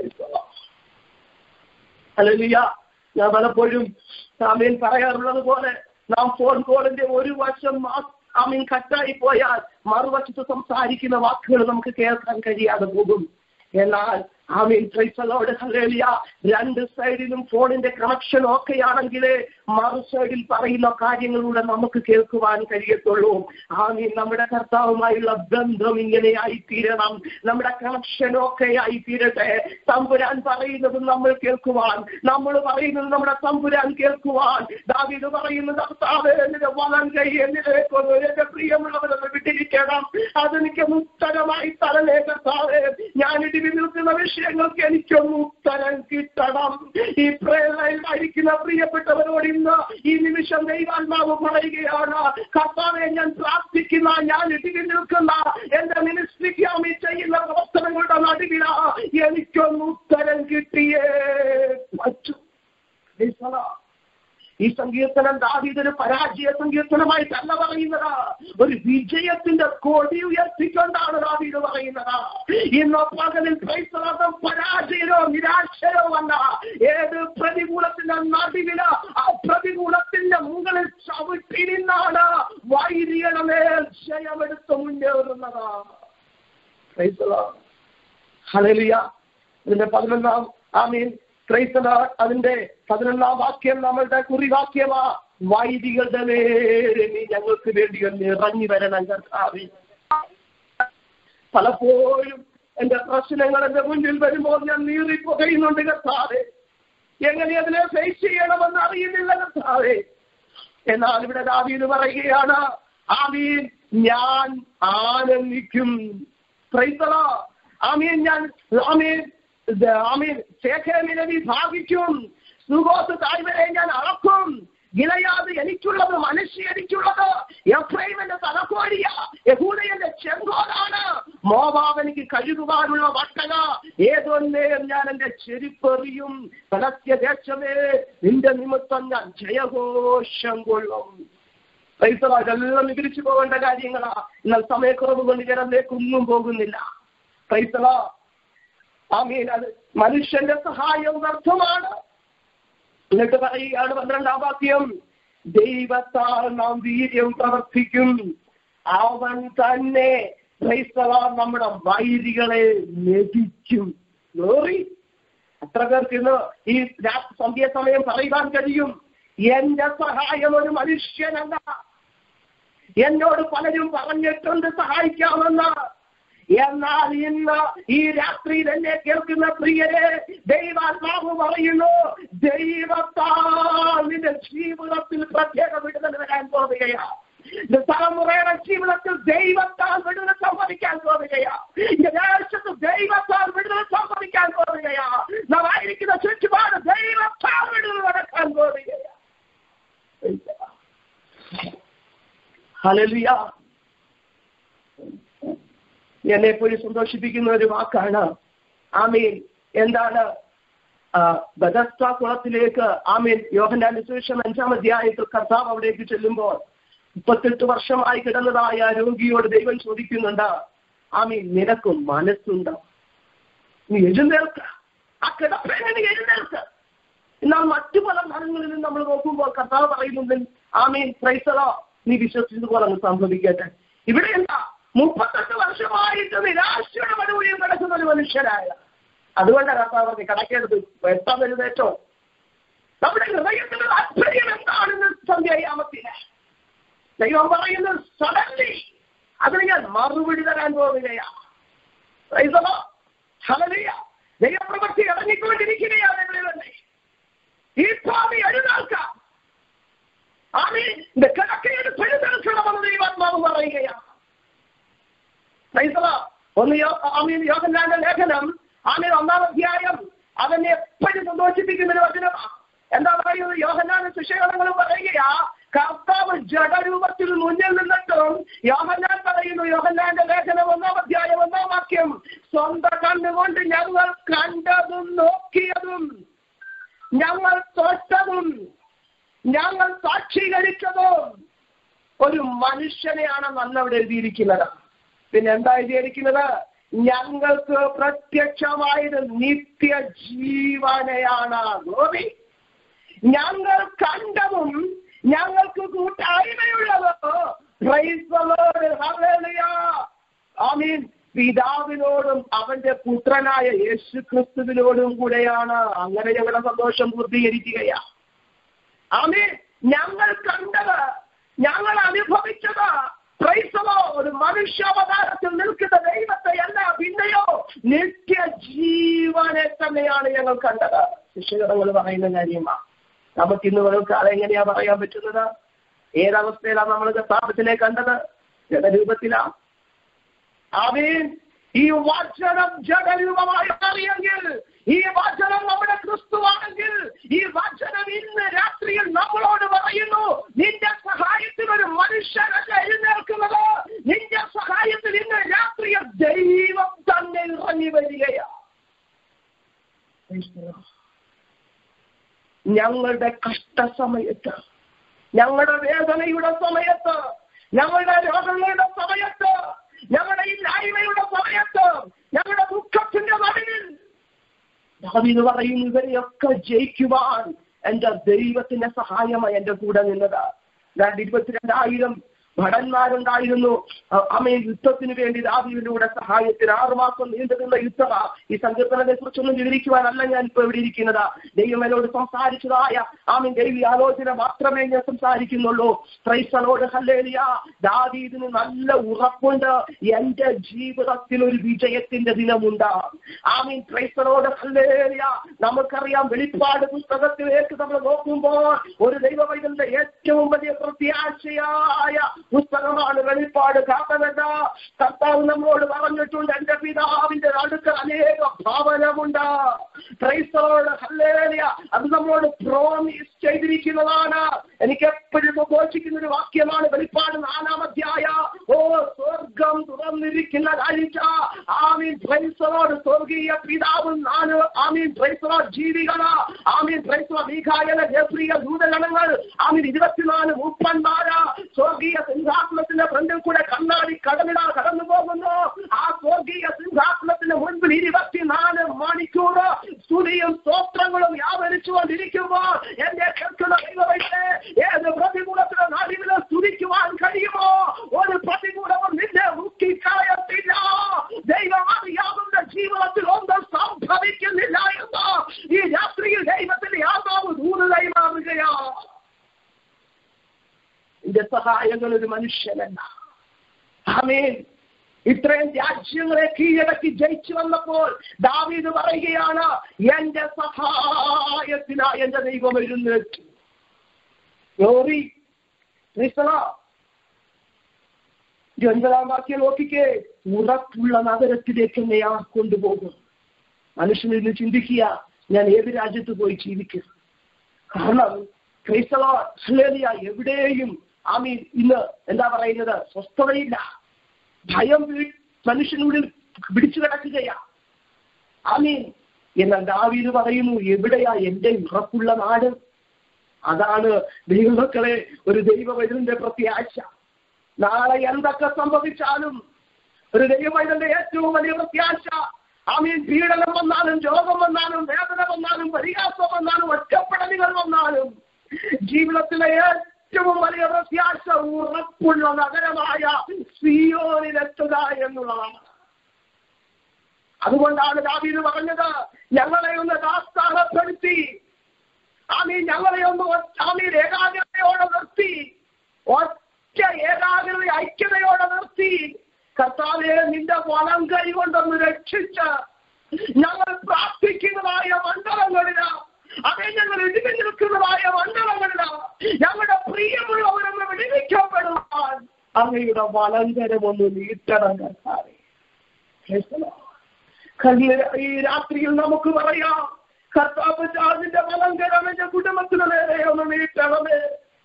ഹല്ലേലൂയ. ഞാൻ പലപ്പോഴും പറയാറുള്ളത് പോലെ, നാം ഫോൺ കോളിന്റെ ഒരു വശം കട്ടായി പോയാൽ മറുവശത്ത് സംസാരിക്കുന്ന വാക്കുകൾ നമുക്ക് കേൾക്കാൻ കഴിയാതെ പോകും. എന്നാൽ രണ്ട് സൈഡിലും ഫോണിന്റെ കണക്ഷൻ ഒക്കെ ആണെങ്കിലേ മറു സൈഡിൽ പറയുന്ന കാര്യങ്ങളിലൂടെ നമുക്ക് കേൾക്കുവാൻ കഴിയത്തുള്ളൂ. നമ്മുടെ കർത്താവുമായുള്ള ബന്ധം ഇങ്ങനെയായി തീരണം. നമ്മുടെ കണക്ഷൻ ഒക്കെ ആയി തീരട്ടെ. തമ്പുരാൻ പറയുന്നത് നമ്മൾ കേൾക്കുവാൻ, നമ്മൾ പറയുന്നത് നമ്മുടെ തമ്പുരാൻ കേൾക്കുവാൻ. ദാവീദ് പറയുന്നത്, കർത്താവേ നിന്റെ വലം കൈ എന്നിലേക്കൊന്ന് എന്റെ പ്രിയമുള്ളവരൊന്ന് വിട്ടിരിക്കണം. അതെനിക്ക് ഉത്തരമായി തരണേ കർത്താവേ. ഞാൻ ഇടിവി നിൽക്കുന്ന വിഷയങ്ങൾക്ക് എനിക്കൊന്ന് ഉത്തരം കിട്ടണം. ഈ പ്രേരണയിലായിരിക്കുന്ന പ്രിയപ്പെട്ടവരോട് ഇന്ന് ഈ നിമിഷം ദൈവാത്മാവ് പറയുകയാണ്, കർത്താവെ ഞാൻ പ്രാർത്ഥിക്കുന്ന, ഞാൻ ഇടിവി നിൽക്കുന്ന എന്റെ മിനിസ്ട്രിക്ക് ചെയ്യുന്ന പ്രവർത്തനങ്ങളുടെ നടുവില എനിക്കൊന്ന് ഉത്തരം കിട്ടിയേ പറ്റൂ. ഈ സങ്കീർത്തനം ദാവീദിന് പരാജയ സങ്കീർത്തനമായിട്ടല്ല പറയുന്നത്, ഒരു വിജയത്തിന്റെ കൊടി ഉയർത്തിക്കൊണ്ടാണ് ദാവീദ് പറയുന്നത്. ഇന്ന് പകലിൽ പരാജയമോ നിരാശയോ അല്ല, ഏത് പ്രതികൂലത്തിന്റെ നടുവില് ആ പ്രതികൂലത്തിന്റെ മുകളിൽ ചവിട്ടി നിന്നാണ് വൈരികളുടെ മേൽ ജയമെടുത്ത് മുന്നേറുന്നത്. ഹല്ലേലൂയ. ഇതിന്റെ 11-ാം അതിന്റെ 11-ാം വാക്യം നമ്മളുടെ കുറിവാക്യമാ, വൈദികളുടെ നേരെ നീ ഞങ്ങൾക്ക് വേണ്ടി ഒന്ന് ഇറങ്ങി വരണം കർത്താവേ. പലപ്പോഴും എന്റെ പ്രശ്നങ്ങൾ എന്റെ മുന്നിൽ വരുമ്പോൾ ഞാൻ നീറിപ്പുകയുന്നുണ്ട് കർത്താവേ. എങ്ങനെ അതിനെ ഫേസ് ചെയ്യണമെന്ന് അറിയുന്നില്ല കർത്താവേ. എന്നാൽ ഇവിടെ ദാവീദ് പറയുകയാണ്, ഞാൻ ആനന്ദിക്കും. ശേഖരമിനെ വിഭാഗിക്കും, സുഗോത്ത് താഴ്വരെ ഞാൻ അളക്കും, ഗിലെയാദ് എനിക്കുള്ളത്, മനശ്ശെ എനിക്കുള്ളത്, എഫ്രൈമിന്റെ തലക്കോരിയ, യഹൂദയുടെ ചെങ്കോലാണ്, മോവാബ് എനിക്ക് കഴുകുവാനുള്ള വട്ടക, ഏതൊന്നേയും ഞാൻ എന്റെ ചെരിപ്പെറിയും, ഫലസ്ത്യ ദേശമേ നിന്റെ നിമിത്തം ഞാൻ ജയഘോഷം കൊള്ളും. ഇതെല്ലാം വിവരിച്ചു പോകേണ്ട കാര്യങ്ങളാ. എന്നാൽ സമയക്കുറവ് കൊണ്ട് ഞാൻ അതിലേക്കൊന്നും പോകുന്നില്ല. ആമീൻ. അത് മനുഷ്യന്റെ സഹായം വ്യർത്ഥമാണ്. എന്നിട്ട് പറയുകയാണ് 12-ാം വാക്യം, ദൈവത്താൽ നാം വീര്യം പ്രവർത്തിക്കും, അവൻ തന്നെ നമ്മുടെ വൈരികളെ ലഭിക്കും. ഗ്ലോറി. എത്ര പേർക്ക് ഇന്ന് ഈ സന്ധ്യാസമയം പറയുവാൻ കഴിയും, എന്റെ സഹായം ഒരു മനുഷ്യനല്ല. എന്നോട് പലരും പറഞ്ഞിട്ടുണ്ട് സഹായിക്കാമെന്ന്. എന്നാൽ ഇന്ന് ഈ രാത്രിയിൽ എന്നെ കേൾക്കുന്ന പ്രിയരെ, ദൈവാത്മാവ് പറയുന്നു, ദൈവത്താൽ നിന്റെ ജീവിതത്തിൽ പ്രത്യേക വിടുതൽ വരാൻ പോകുകയാ. തലമുറയുടെ ജീവിതത്തിൽ ദൈവത്താൽ വിടുതൽ സംഭവിക്കാൻ പോകുകയാ. ഈ ദേശത്ത് ദൈവത്താൽ വിടുതൽ സംഭവിക്കാൻ പോകുകയാ. നാം ആയിരിക്കുന്ന ചുറ്റുപാട് ദൈവത്താൽ വിടുതൽ നടക്കാൻ പോകുകയാ. ഹല്ലേലൂയ. എന്നെ എപ്പോഴും സന്തോഷിപ്പിക്കുന്ന ഒരു വാക്കാണ്. ആമീൻ. എന്താണ്? ബെഥസ്ദ കുളത്തിലേക്ക്, ആമീൻ, യോഹന്നാന്റെ സുവിശേഷം 5-ാം അധ്യായത്തിൽ കർത്താവ് അവിടേക്ക് ചെല്ലുമ്പോൾ 38 വർഷമായി കിടന്നതായ രോഗിയോട് ദൈവം ചോദിക്കുന്നുണ്ട്, ആമീൻ, നിനക്ക് മനസ്സുണ്ടോ? നീ എഴുന്നേൽക്ക, ആ കിടപ്പേനെ എഴുന്നേൽക്ക. എന്നാൽ മറ്റു പല മരങ്ങളിൽ നിന്ന് നമ്മൾ നോക്കുമ്പോൾ കർത്താവ് പറയുന്നുണ്ട്, ആമീൻ, പ്രൈസ് ദി ലോർഡ്, നീ വിശ്വസിച്ചതുപോലെ അങ്ങ് സംഭവിക്കട്ടെ. ഇവിടെ എന്താ? 38 വർഷമായിട്ട് നിരാശയുടെ മനുഭൂമിയിൽ കിടക്കുന്ന ഒരു മനുഷ്യരായ. അതുകൊണ്ട് കർത്താവ് പറഞ്ഞു, കടക്കെടുത്ത് എത്താൻ വരുന്നേറ്റോ നമ്മുടെ ഹൃദയത്തിന്റെ താല്പര്യം എന്താണെന്ന് സന്ധ്യായാമത്തിന് ദൈവം പറയുന്നത് സഡൻലി അതിന് ഞാൻ മറുപടി തരാൻ പോവുകയാ. ദൈവപ്രവൃത്തി ഇറങ്ങിക്കൊണ്ടിരിക്കുകയാണ്. തന്നെ ഈ ഭാവി എഴുതാൽക്കാം, ആമീൻ, കിടക്കയെടുത്ത് എഴുന്നേൽക്കണമെന്ന് ദൈവാത്മാവ് പറയുകയാണ്. യോഹന്നാന്റെ ലേഖനം, ആമീൻ, 1-ാം അധ്യായം, അവനെ എപ്പോഴും സന്തോഷിപ്പിക്കുന്ന ഒരു വചനമാണ്. എന്താ പറയുന്നത്? യോഹന്നാന്റെ ശിഷ്യഗണങ്ങൾ പറയുകയാ, കർത്താവ് ജഡരൂപത്തിൽ മുന്നിൽ നിന്നിട്ടും യോഹന്നാൻ പറയുന്നു, യോഹന്നാന്റെ ലേഖനം 1-ാം അധ്യായം 1-ാം വാക്യം, സ്വന്തം കണ്ണുകൊണ്ട് ഞങ്ങൾ കണ്ടതും നോക്കിയതും ഞങ്ങൾ തൊട്ടതും ഞങ്ങൾ സാക്ഷീകരിച്ചതും ഒരു മനുഷ്യനെയാണെന്നല്ല അവിടെ എഴുതിയിരിക്കുന്നത്. പിന്നെ എന്താ എഴുതിയിരിക്കുന്നത്? ഞങ്ങൾക്ക് പ്രത്യക്ഷമായത് നിത്യജീവനെയാണ്. ഗോപി, ഞങ്ങൾ കണ്ടതും ഞങ്ങൾക്ക് കൂട്ടായ്മയുള്ളത് ആമീൻ പിതാവിനോടും അവന്റെ പുത്രനായ യേശു ക്രിസ്തുവിനോടും കൂടെയാണ്. അങ്ങനെ ഞങ്ങളുടെ സന്തോഷം പൂർത്തീകരിക്കുകയാ. ആമീൻ. ഞങ്ങൾ കണ്ടത്, ഞങ്ങൾ അനുഭവിച്ചത് ഒരു മനുഷ്യാവതാരത്തിൽ നിൽക്കുന്ന ദൈവത്തെ അല്ല, പിന്നെയോ നിത്യജീവനെ തന്നെയാണ് ഞങ്ങൾ കണ്ടത്. ശിഷ്യഗണങ്ങൾ പറയുന്ന കാര്യമാണ്. നമുക്ക് ഇന്ന് കാലം എങ്ങനെയാ പറയാൻ പറ്റുന്നത്? ഏതവസ്ഥയിലാണ് നമ്മൾ കർത്താവിനെ കണ്ടത്? ജഡരൂപത്തിലാ. ആമീൻ. ഈ വചനം ജഡരൂപമായി മാറിയെങ്കിൽ, ഈ വചനം നമ്മുടെ ക്രിസ്തുവാണെങ്കിൽ, ഈ വചനം ഇന്ന് രാത്രിയിൽ നമ്മളോട് പറയുന്നു, നിന്റെ സഹായത്തിൽ ഒരു മനുഷ്യനല്ല എഴുന്നേൽക്കുന്നത്, നിന്റെ സഹായത്തിൽ ഇന്ന് രാത്രിയിൽ ദൈവം തന്നെ ഇറങ്ങി വരികയാണ്. ഞങ്ങളുടെ കഷ്ടസമയത്ത്, ഞങ്ങളുടെ വേദനയുടെ സമയത്ത്, ഞങ്ങളുടെ രോഗങ്ങളുടെ സമയത്ത്, ഞങ്ങളുടെ ഇല്ലായ്മയുടെ സമയത്ത്, ഞങ്ങളുടെ ദുഃഖത്തിന്റെ നടുവിൽ ദാവീദ് പറയുന്നു, ഇവരെയൊക്കെ ജയിക്കുവാൻ എന്റെ ദൈവത്തിന്റെ സഹായമായി എന്റെ കൂടെ നിന്നത്. 22,000 ഭടന്മാരുണ്ടായിരുന്നു. ആമേൻ. യുദ്ധത്തിന് വേണ്ടി ദാവീദിന്റെ കൂടെ സഹായത്തിന് 6 മാസം നീണ്ടുള്ള യുദ്ധമാ. ഈ സങ്കീർത്തനത്തെ കുറിച്ചൊന്നും വിവരിക്കുവാനല്ല ഞാൻ ഇപ്പൊ ഇവിടെ ഇരിക്കുന്നത്. ദൈവം എന്നോട് സംസാരിച്ചതായ ആമീൻ ദൈവീയ ആലോചന മാത്രമേ ഞാൻ സംസാരിക്കുന്നുള്ളൂ. ക്രൈസ്തവരോട് ഹല്ലേലൂയ. ദാവീദിന് നല്ല ഉറപ്പുണ്ട്, എന്റെ ജീവിതത്തിൽ ഒരു വിജയത്തിന്റെ ദിനമുണ്ട്. ആമീൻ. ക്രൈസ്തവരോട് ഹല്ലേലൂയ. നമുക്കറിയാം, വെളിപ്പാട് പുസ്തകത്തിലേക്ക് നമ്മൾ നോക്കുമ്പോൾ ഒരു ദൈവവൈദ്യന്റെ ഏറ്റവും വലിയ പ്രത്യാശയായ പുസ്തകമാണ് വെളിപ്പാട്. കാരണം കർത്താവ് നമ്മളോട് പറഞ്ഞിട്ടുണ്ട്, എന്റെ പിതാവിന്റെ അടുക്കൽ അനേക ഭവനമുണ്ട്. ഹല്ലേലൂയ. അത് നമ്മളോട് പ്രോമിസ് ചെയ്തിരിക്കുന്നതാണ്. എനിക്ക് എപ്പോഴും ഘോഷിക്കുന്ന ഒരു വാക്യമാണ് വെളിപ്പാട് 4-ാം അധ്യായം. ഓ സ്വർഗം തുറന്നിരിക്കുന്ന കാഴ്ച. ആമീൻ പ്രൈസ് ദി ലോർഡ്. സ്വർഗീയ പിതാവും 4 ആമീൻ പ്രൈസ് ദി ലോർഡ് ജീവികള്. ആമീൻ പ്രൈസ് ദി ലോർഡ്. മീഖായേൽ, ഗബ്രിയേൽ ദൂതഗണങ്ങൾ. ആമീൻ 24 മൂപ്പന്മാര് സ്വർഗീയ സിംഹാസനത്തിന്റെ ഫ്രണ്ടിൽ കൂടെ കണ്ണാടി കടലിടാ കടന്നു പോകുന്നു. ആ സ്വർഗീയ സിംഹാസനത്തിന്റെ മുൻപിൽ 24 മണിക്കൂർ സ്തുതിയും സ്തോത്രങ്ങളും വ്യാപരിച്ചുകൊണ്ടിരിക്കുമ്പോൾ എന്റെ കേൾക്കുന്ന ദൈവമേ, ഏത് പ്രതികൂലത്തിന്റെ നടുവില് സ്തുതിക്കുവാൻ കഴിയുമോ? ഒരു പ്രതികൂലവും നിന്നെ മുക്കിക്കായത്തില്ല. ദൈവം അറിയാവുന്ന ജീവിതത്തിൽ ഒന്നും സംഭവിക്കുന്നില്ല എന്ന് ഈ രാത്രിയിൽ ദൈവത്തിന്റെ ആത്മാവ് ദൂത് കൈമാറുകയാ. ഇതിന്റെ സഹായങ്ങൾ ഒരു മനുഷ്യനല്ല. ആമേൻ. ഇത്രയും രാജ്യങ്ങളെ കീഴടക്കി ജയിച്ചു വന്നപ്പോൾ ദാവീദ് പറയുകയാണ്, എന്റെ സഹായത്തിനായി എന്റെ ദൈവം എഴുന്നേറ്റു. ഗ്ലോറി. 9-ാം വാക്യം നോക്കിക്കേ. ഉറപ്പുള്ള നഗരത്തിലേക്ക് എന്നെ ആ കൊണ്ടുപോകും. മനുഷ്യനിന്ന് ചിന്തിക്കുക, ഞാൻ ഏത് രാജ്യത്ത് പോയി ജീവിക്കും? കാരണം എവിടെയും ആമീൻ ഇന്ന് എന്താ പറയുന്നത്, സ്വസ്ഥതയില്ല. ഭയം മനുഷ്യനുള്ളിൽ പിടിച്ചു കിടക്കുകയാ. ആമീൻ. എന്നാൽ ദാവീദ് പറയുന്നു, എവിടെയാ എന്റെ ഉറപ്പുള്ള നാട്? അതാണ് ദൈവമക്കളെ ഒരു ദൈവവൈദ്യന്റെ പ്രത്യാശ. നാളെ എന്തൊക്കെ സംഭവിച്ചാലും ഒരു ദൈവവൈദ്യന്റെ ഏറ്റവും വലിയ പ്രത്യാശ, ആമീൻ, പീഡനം വന്നാലും രോഗം വന്നാലും വേദന വന്നാലും പരിഹാസം വന്നാലും ഒറ്റപ്പെടലുകൾ വന്നാലും ജീവിതത്തിലെ ഏറ്റവും വലിയ പ്രത്യാശ ഉറപ്പുള്ള നഗരമായ സിയോനിലെത്തുക എന്നുള്ളതാണ്. അതുകൊണ്ടാണ് ദാവീദ് പറഞ്ഞത്, ഞങ്ങളെ ഒന്ന് ദാസ്ഥാനപ്പെടുത്തി, ആമീൻ, ഞങ്ങളെ ഒന്ന് ആമീൻ ഏകാഗ്രതയോടെ നിർത്തി, ഒറ്റ ഏകാഗ്രത ഐക്യതയോടെ നിർത്തി, കർത്താവേ നിന്റെ വലം കൈ കൊണ്ടൊന്ന് രക്ഷിച്ച് ഞങ്ങൾ പ്രാർത്ഥിക്കുന്നതായ മണ്ഡലങ്ങളില്, അതേ ഞങ്ങൾ ഇടിഞ്ഞു നിൽക്കുന്നതായ മണ്ഡലങ്ങളില് ഞങ്ങളുടെ പ്രിയമുള്ളവരൊന്ന് വിടുവിക്കപ്പെടുവാൻ അങ്ങയുടെ വലങ്കരം ഒന്ന് നീട്ടണം കർത്താവേ. ഈ രാത്രിയിൽ നമുക്ക് പറയാം, കർത്താവ് അതിന്റെ വലങ്കരം എന്റെ കുടുംബത്തിന് നേരെ ഒന്ന് നീട്ടണമേ,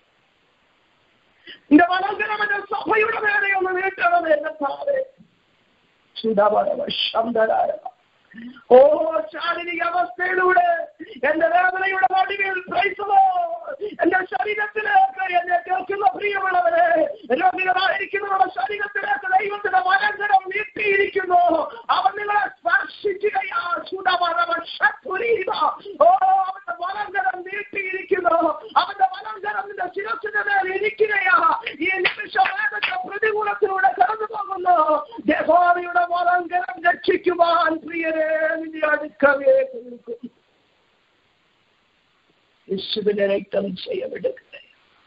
എന്റെ വലങ്കരം എന്റെ സഭയുടെ നേരെ ഒന്ന് നീട്ടണമേ കർത്താവേ. ശുദ്ധപരമശാന്തരായ ഓ ശാരീരിക അവസ്ഥയിലൂടെ എന്റെ വേദനയുടെ നടുവിൽ എന്റെ ശരീരത്തിലേക്ക് എന്നെ കേൾക്കുന്ന പ്രിയമുള്ളവരെ, രോഗികളായിരിക്കുന്നവരുടെ ശരീരത്തിലേക്ക് ദൈവത്തിന്റെ വലങ്കരം നീട്ടിയിരിക്കുന്നു. അവർ നിങ്ങളെ സ്പർശിക്കുകയാ. ഓ അവന്റെ വലങ്കരം നീട്ടിയിരിക്കുന്നു. അവന്റെ വലങ്കരം നിന്റെ ശിരസിന്റെ മേൽ ഇരിക്കുകയാ. ഈ നിമിഷം ഏതൊക്കെ പ്രതികൂലത്തിലൂടെ കടന്നു പോകുന്നു, യഹോവയുടെ വലങ്കരം രക്ഷിക്കുവാൻ പ്രിയരെ നിന്റെ അടുക്കവേ നിൽക്കും. യേശുവിന്റെ രക്തം ചെയ്യപ്പെടുകട്ടെ.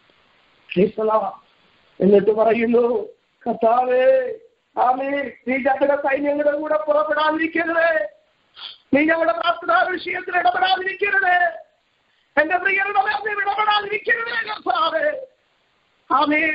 എന്നിട്ട് പറയുന്നു, കർത്താവേ, ആമേൻ, നീ ഞങ്ങളുടെ സൈന്യങ്ങളുടെ കൂടെ പുറപ്പെടാതിരിക്കരുത്, നീ ഞങ്ങളുടെ പ്രാർത്ഥനാ വിഷയത്തിൽ ഇടപെടാതിരിക്കരുത്, എന്റെ പ്രിയരുടെ മേൽ ഇടപെടാതിരിക്കരുത് കർത്താവേ. ആമേൻ.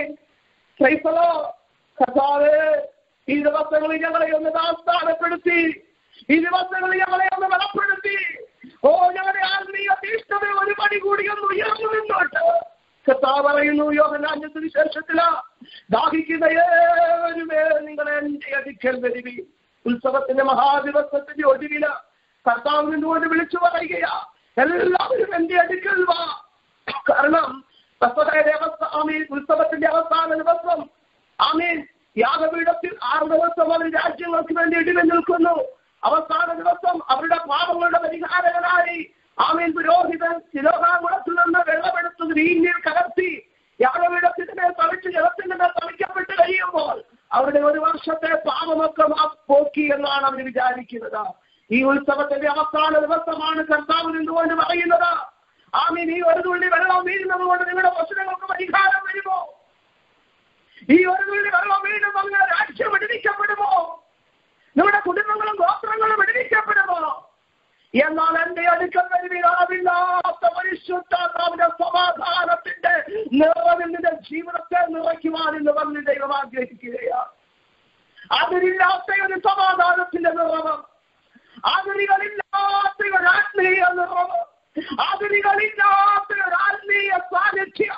കർത്താവേ, ഈ ദിവസങ്ങളിൽ ഞങ്ങളെ ഒന്ന് ദാസ്ഥാനപ്പെടുത്തി, ഈ ദിവസങ്ങളിൽ ഞങ്ങളെ ഒന്ന് ബലപ്പെടുത്തി. ഓ ഞങ്ങളുടെ ആത്മീയ തീഷ്ണത ഒരു പടി കൂടി ഒന്ന് ഉയർന്നു നിന്നോട്ട്. കർത്താവ് പറയുന്നു യോഹന്നാന്റെ സുവിശേഷത്തില്, ദാഹിക്കുന്ന ഏവരുമേ നിങ്ങൾ എന്റെ അടുക്കൽ വരുവിൻ. ഉത്സവത്തിന്റെ മഹാദിവസത്തിന്റെ ഒടുവില് കർത്താവ് നിന്നുകൊണ്ട് വിളിച്ചു പറയുകയാ, എല്ലാവരും എന്റെ അടുക്കൽ വാ. കാരണം ആമീൻ ഉത്സവത്തിന്റെ അവസാന ദിവസം, ആമീൻ യാഗപീഠത്തിൽ 6 ദിവസം അവർ രാജ്യങ്ങൾക്ക് വേണ്ടി ഇടിവ് നിൽക്കുന്നു. അവസാന ദിവസം അവരുടെ പാപങ്ങളുടെ പരിഹാരകനായി ആമീൻ പുരോഹിതൻ ശിലോകാകുളത്തിൽ നിന്ന് വെള്ളമെടുത്ത് വീഞ്ഞിൽ കലർത്തി യാഗപീഠത്തിന്റെ മേൽ തളിച്ച് ജലത്തിന്റെ മേൽ തളിക്കപ്പെട്ട് കഴിയുമ്പോൾ അവരുടെ 1 വർഷത്തെ പാപമൊക്കെ പോക്കി എന്നാണ് അവർ വിചാരിക്കുന്നത്. ഈ ഉത്സവത്തിന്റെ അവസാന ദിവസമാണ് കർത്താവ് നിന്നുകൊണ്ട് പറയുന്നത്, ആമീൻ, ഈ ഒരു തുള്ളി വെള്ളം വീഴുന്നത് കൊണ്ട് നിങ്ങളുടെ പ്രശ്നങ്ങൾക്ക് പരിഹാരം വരുമോ? ഈ ഒരു തുള്ളി വെള്ളം വീഴുമ്പോൾ നിങ്ങളുടെ രാജ്യം വിടുവിക്കപ്പെടുമോ? നിങ്ങളുടെ കുടുംബങ്ങളും ഗോത്രങ്ങളും വിടുവിക്കപ്പെടുമോ? എന്നാൽ എന്റെ അടുക്കൽ വരുവിൻ, അളവില്ലാത്ത പരിശുദ്ധാത്മാവിന്റെ സമാധാനത്തിന്റെ നിറവിൽ നിന്റെ ജീവിതത്തെ നിറയ്ക്കുവാൻ എന്ന് പറഞ്ഞ് ദൈവം ആഗ്രഹിക്കുകയാണ്. അതിരില്ലാത്ത ഒരു സമാധാനത്തിന്റെ നിറവ്, അതിരുകളില്ലാത്ത ഒരു ആത്മീയ നിറവ്, അതിരുകളില്ലാത്ത ഒരു ആത്മീയ സാന്നിധ്യം,